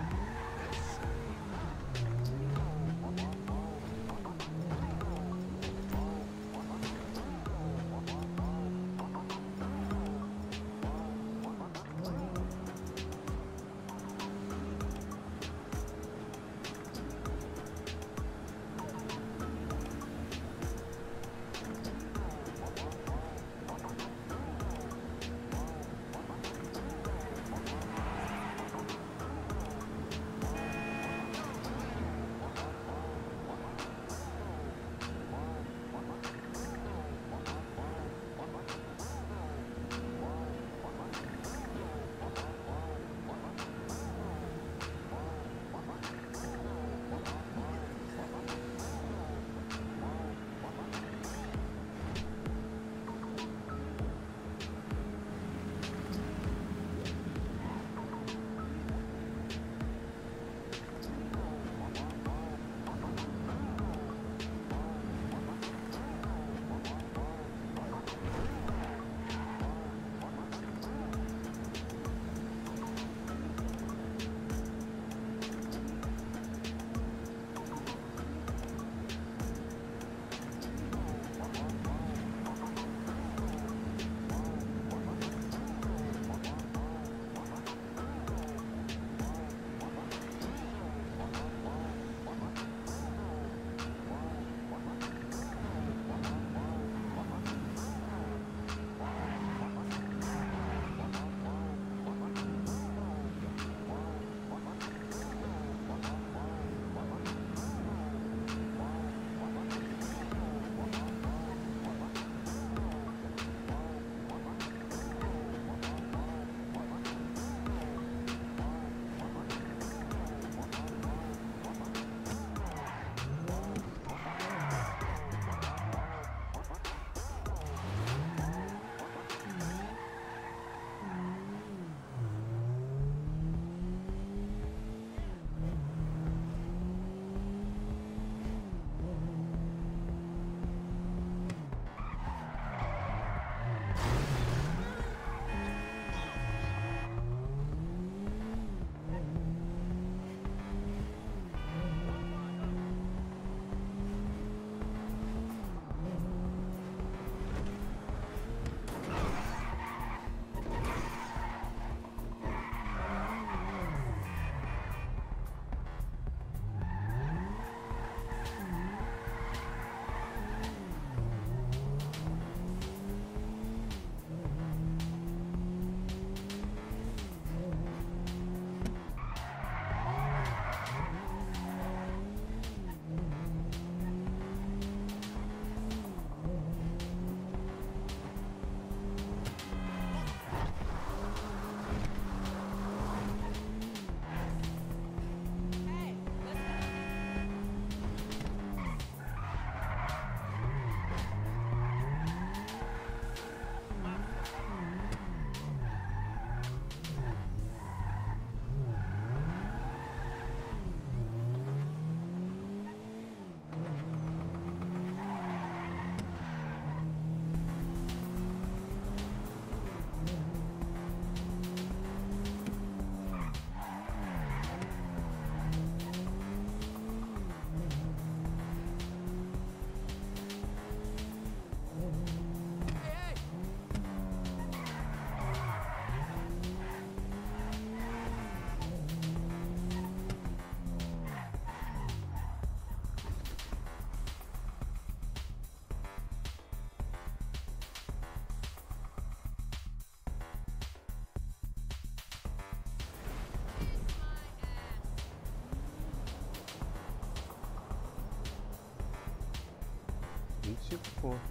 cinco pontos.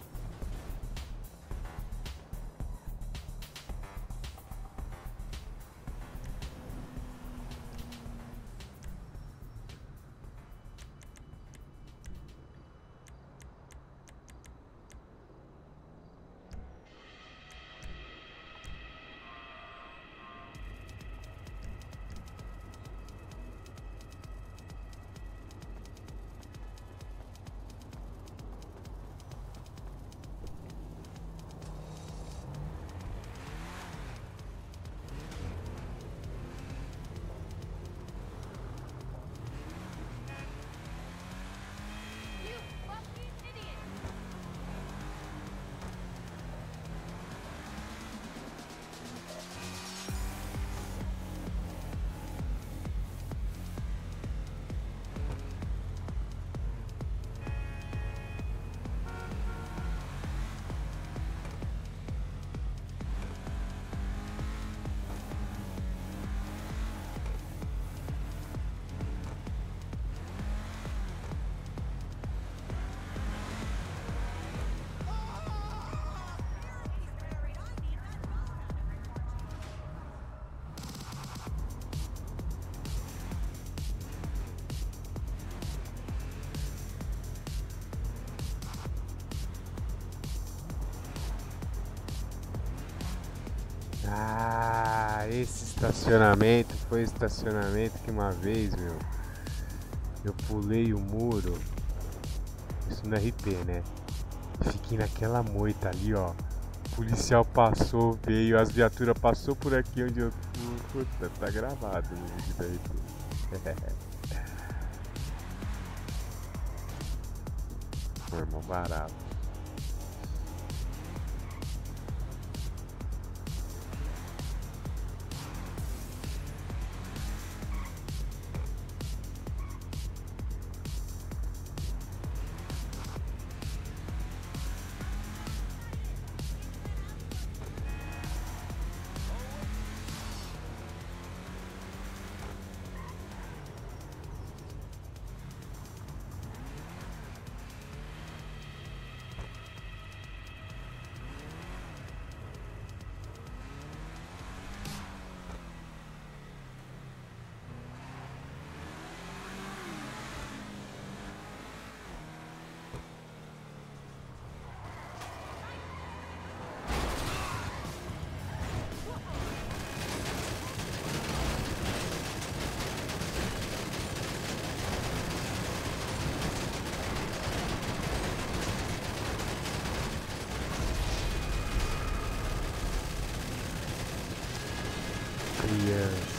Ah, esse estacionamento foi o estacionamento que uma vez, meu, eu pulei o muro. Isso no R P, né? Fiquei naquela moita ali, ó. O policial passou, veio, as viaturas passou por aqui onde eu fui. Puta, tá gravado no vídeo da R P. Meu irmão barato. Criança.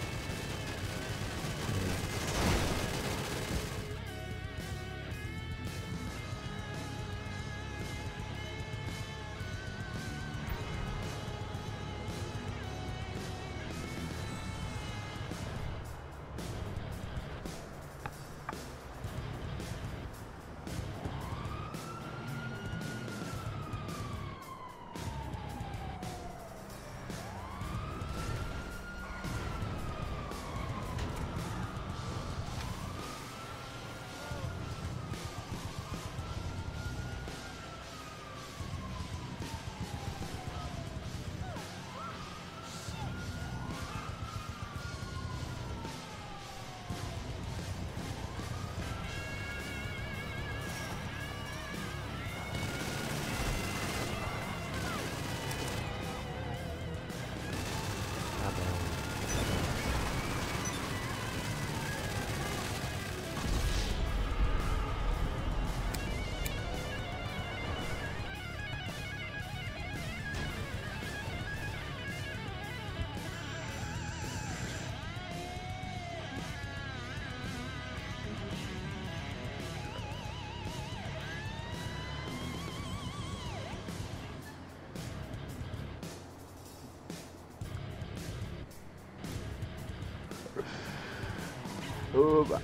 Oba.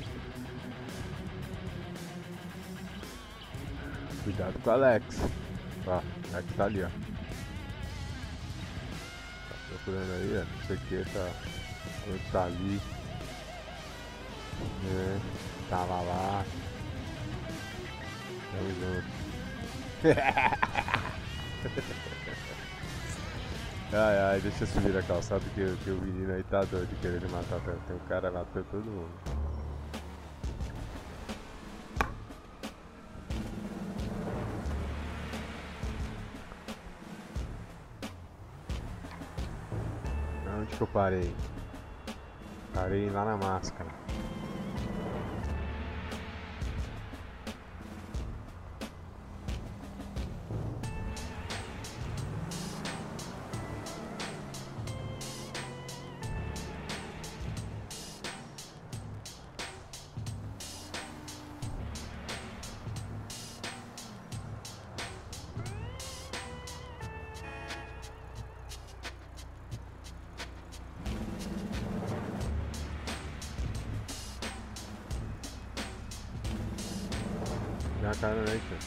Cuidado com o Alex. Ó, o Alex tá ali, ó. Tá procurando aí, ó. Não sei o que, tá. Ele tá ali. É, tava lá. Tamo junto. Ai, ai, deixa eu subir na calçada que, o- que o menino aí tá doido querendo matar. Tem um cara matando todo mundo. Onde que eu parei? Parei lá na máscara. Dá a cara aí, cara.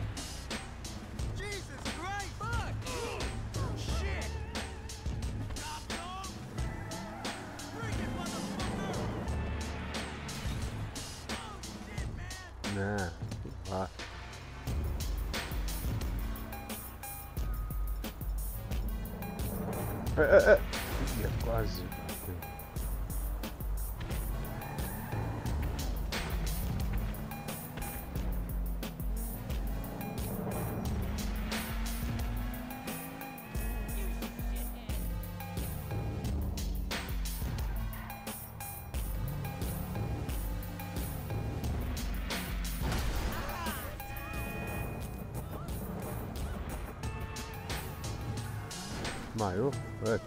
Jesus Christ! Fuck! Shit! Stop, dog! Bring it, motherfucker! Oh, shit, man! Não, lá. É, é, é. Ih, quase. Desmaiou? Ué.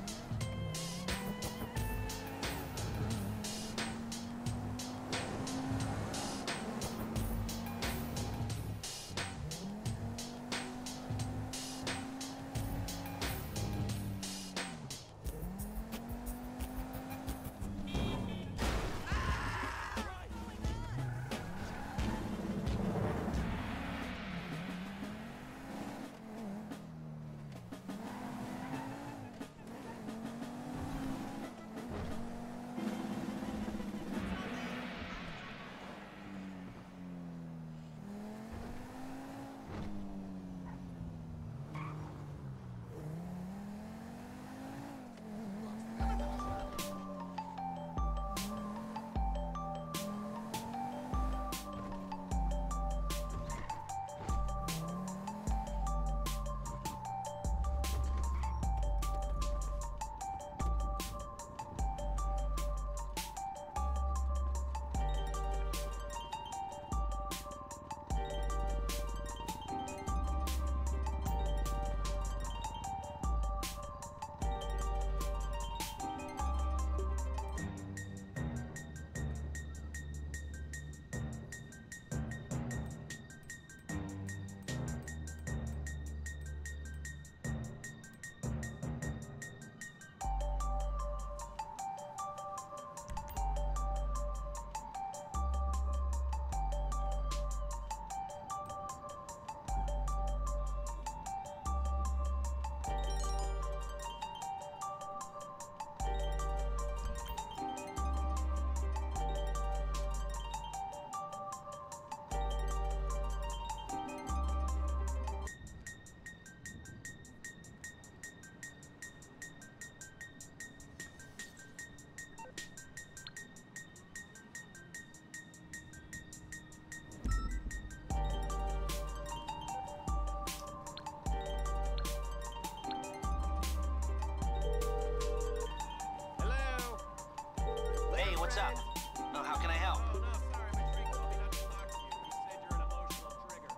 What's up? Oh, how can I help? Oh, no, sorry. My tree told me not to talk to you. He said you're an emotional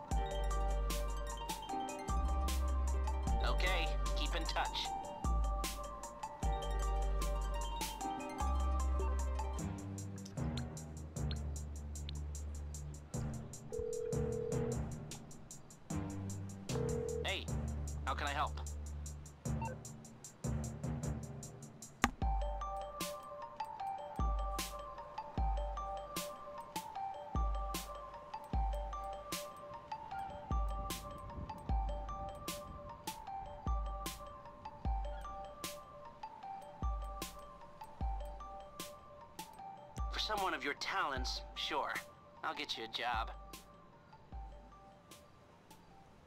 trigger. Okay, keep in touch. Hey, how can I help? For someone of your talents, sure. I'll get you a job.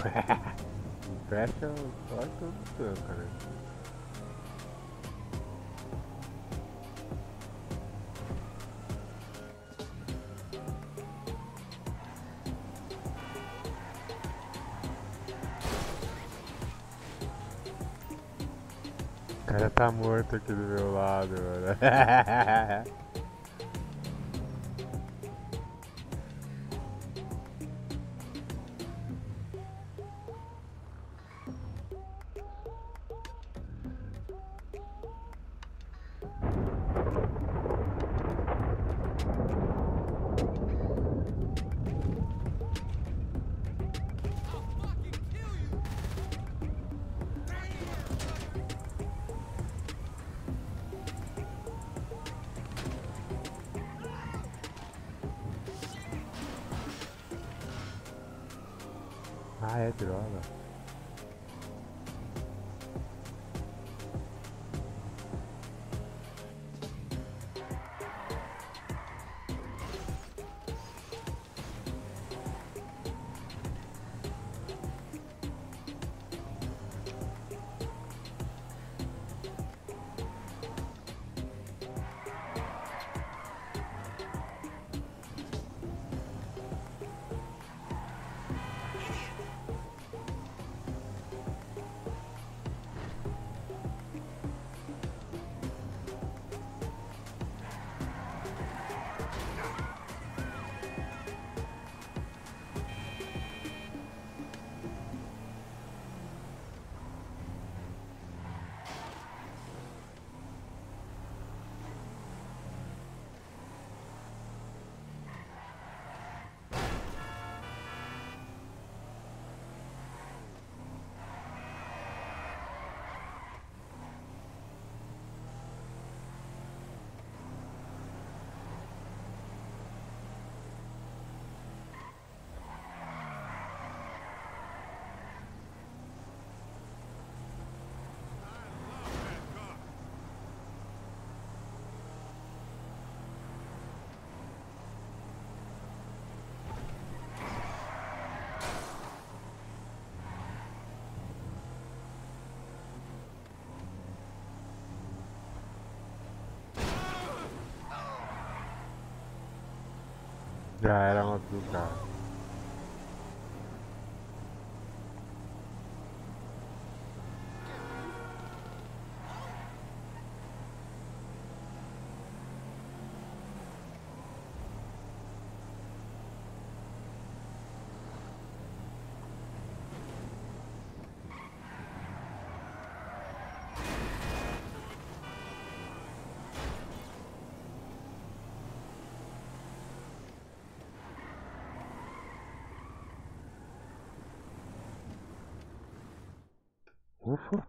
Fecha o porta do tranca, né? O cara tá morto aqui do meu lado, mano. Ah, é droga. Já era uma do cara. Ufa.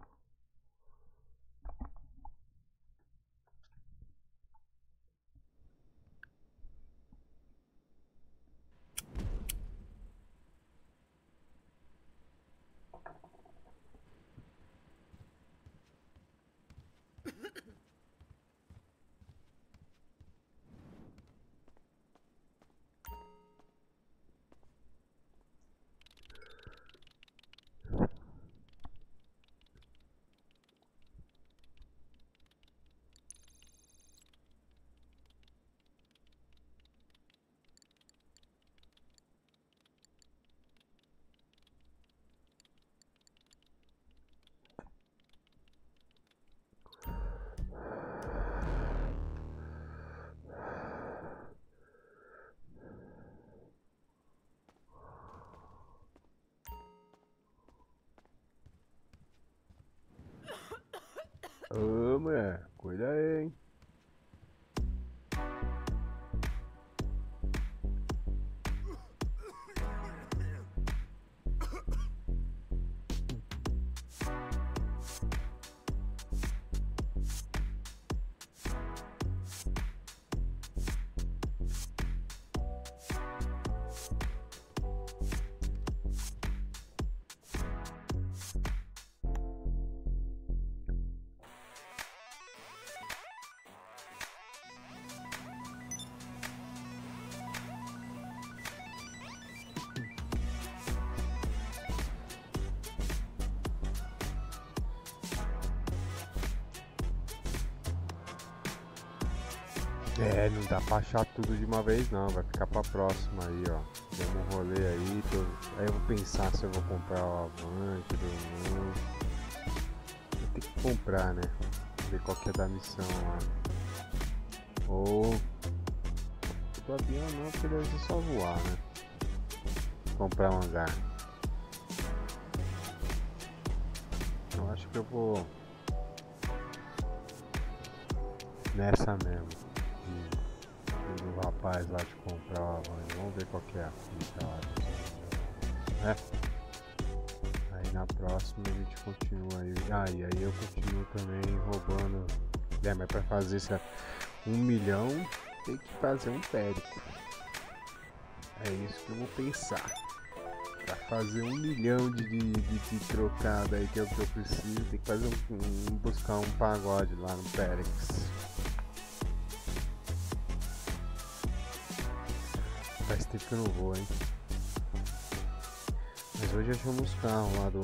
Ô, mulher, cuida aí, hein? É, não dá pra achar tudo de uma vez não, vai ficar pra próxima aí, ó. Demos um rolê aí, tô... aí eu vou pensar se eu vou comprar o Avante ou não. Vou ter que comprar, né? Ver qual que é da missão lá. Ou... do avião não, porque deve ser só voar, né? Comprar um hangar. Eu acho que eu vou... nessa mesmo. O rapaz lá de comprar o Avante. Vamos ver qual que é a fita lá. Né? Aí na próxima a gente continua aí. Ah, e aí eu continuo também roubando. É, mas pra fazer esse um milhão tem que fazer um périco. É isso que eu vou pensar. Pra fazer um milhão de, de, de, de trocada aí que é o que eu preciso, tem que fazer um, um buscar um pagode lá no Pérex. Faz tempo que eu não vou, hein? Mas hoje achamos os carros lá do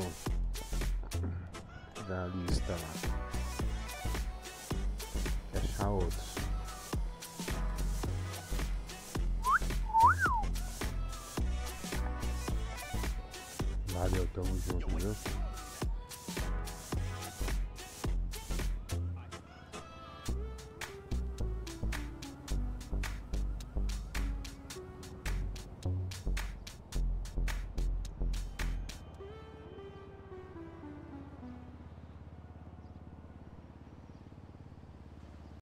da lista lá. Tem que achar outros. Valeu, tamo junto, viu?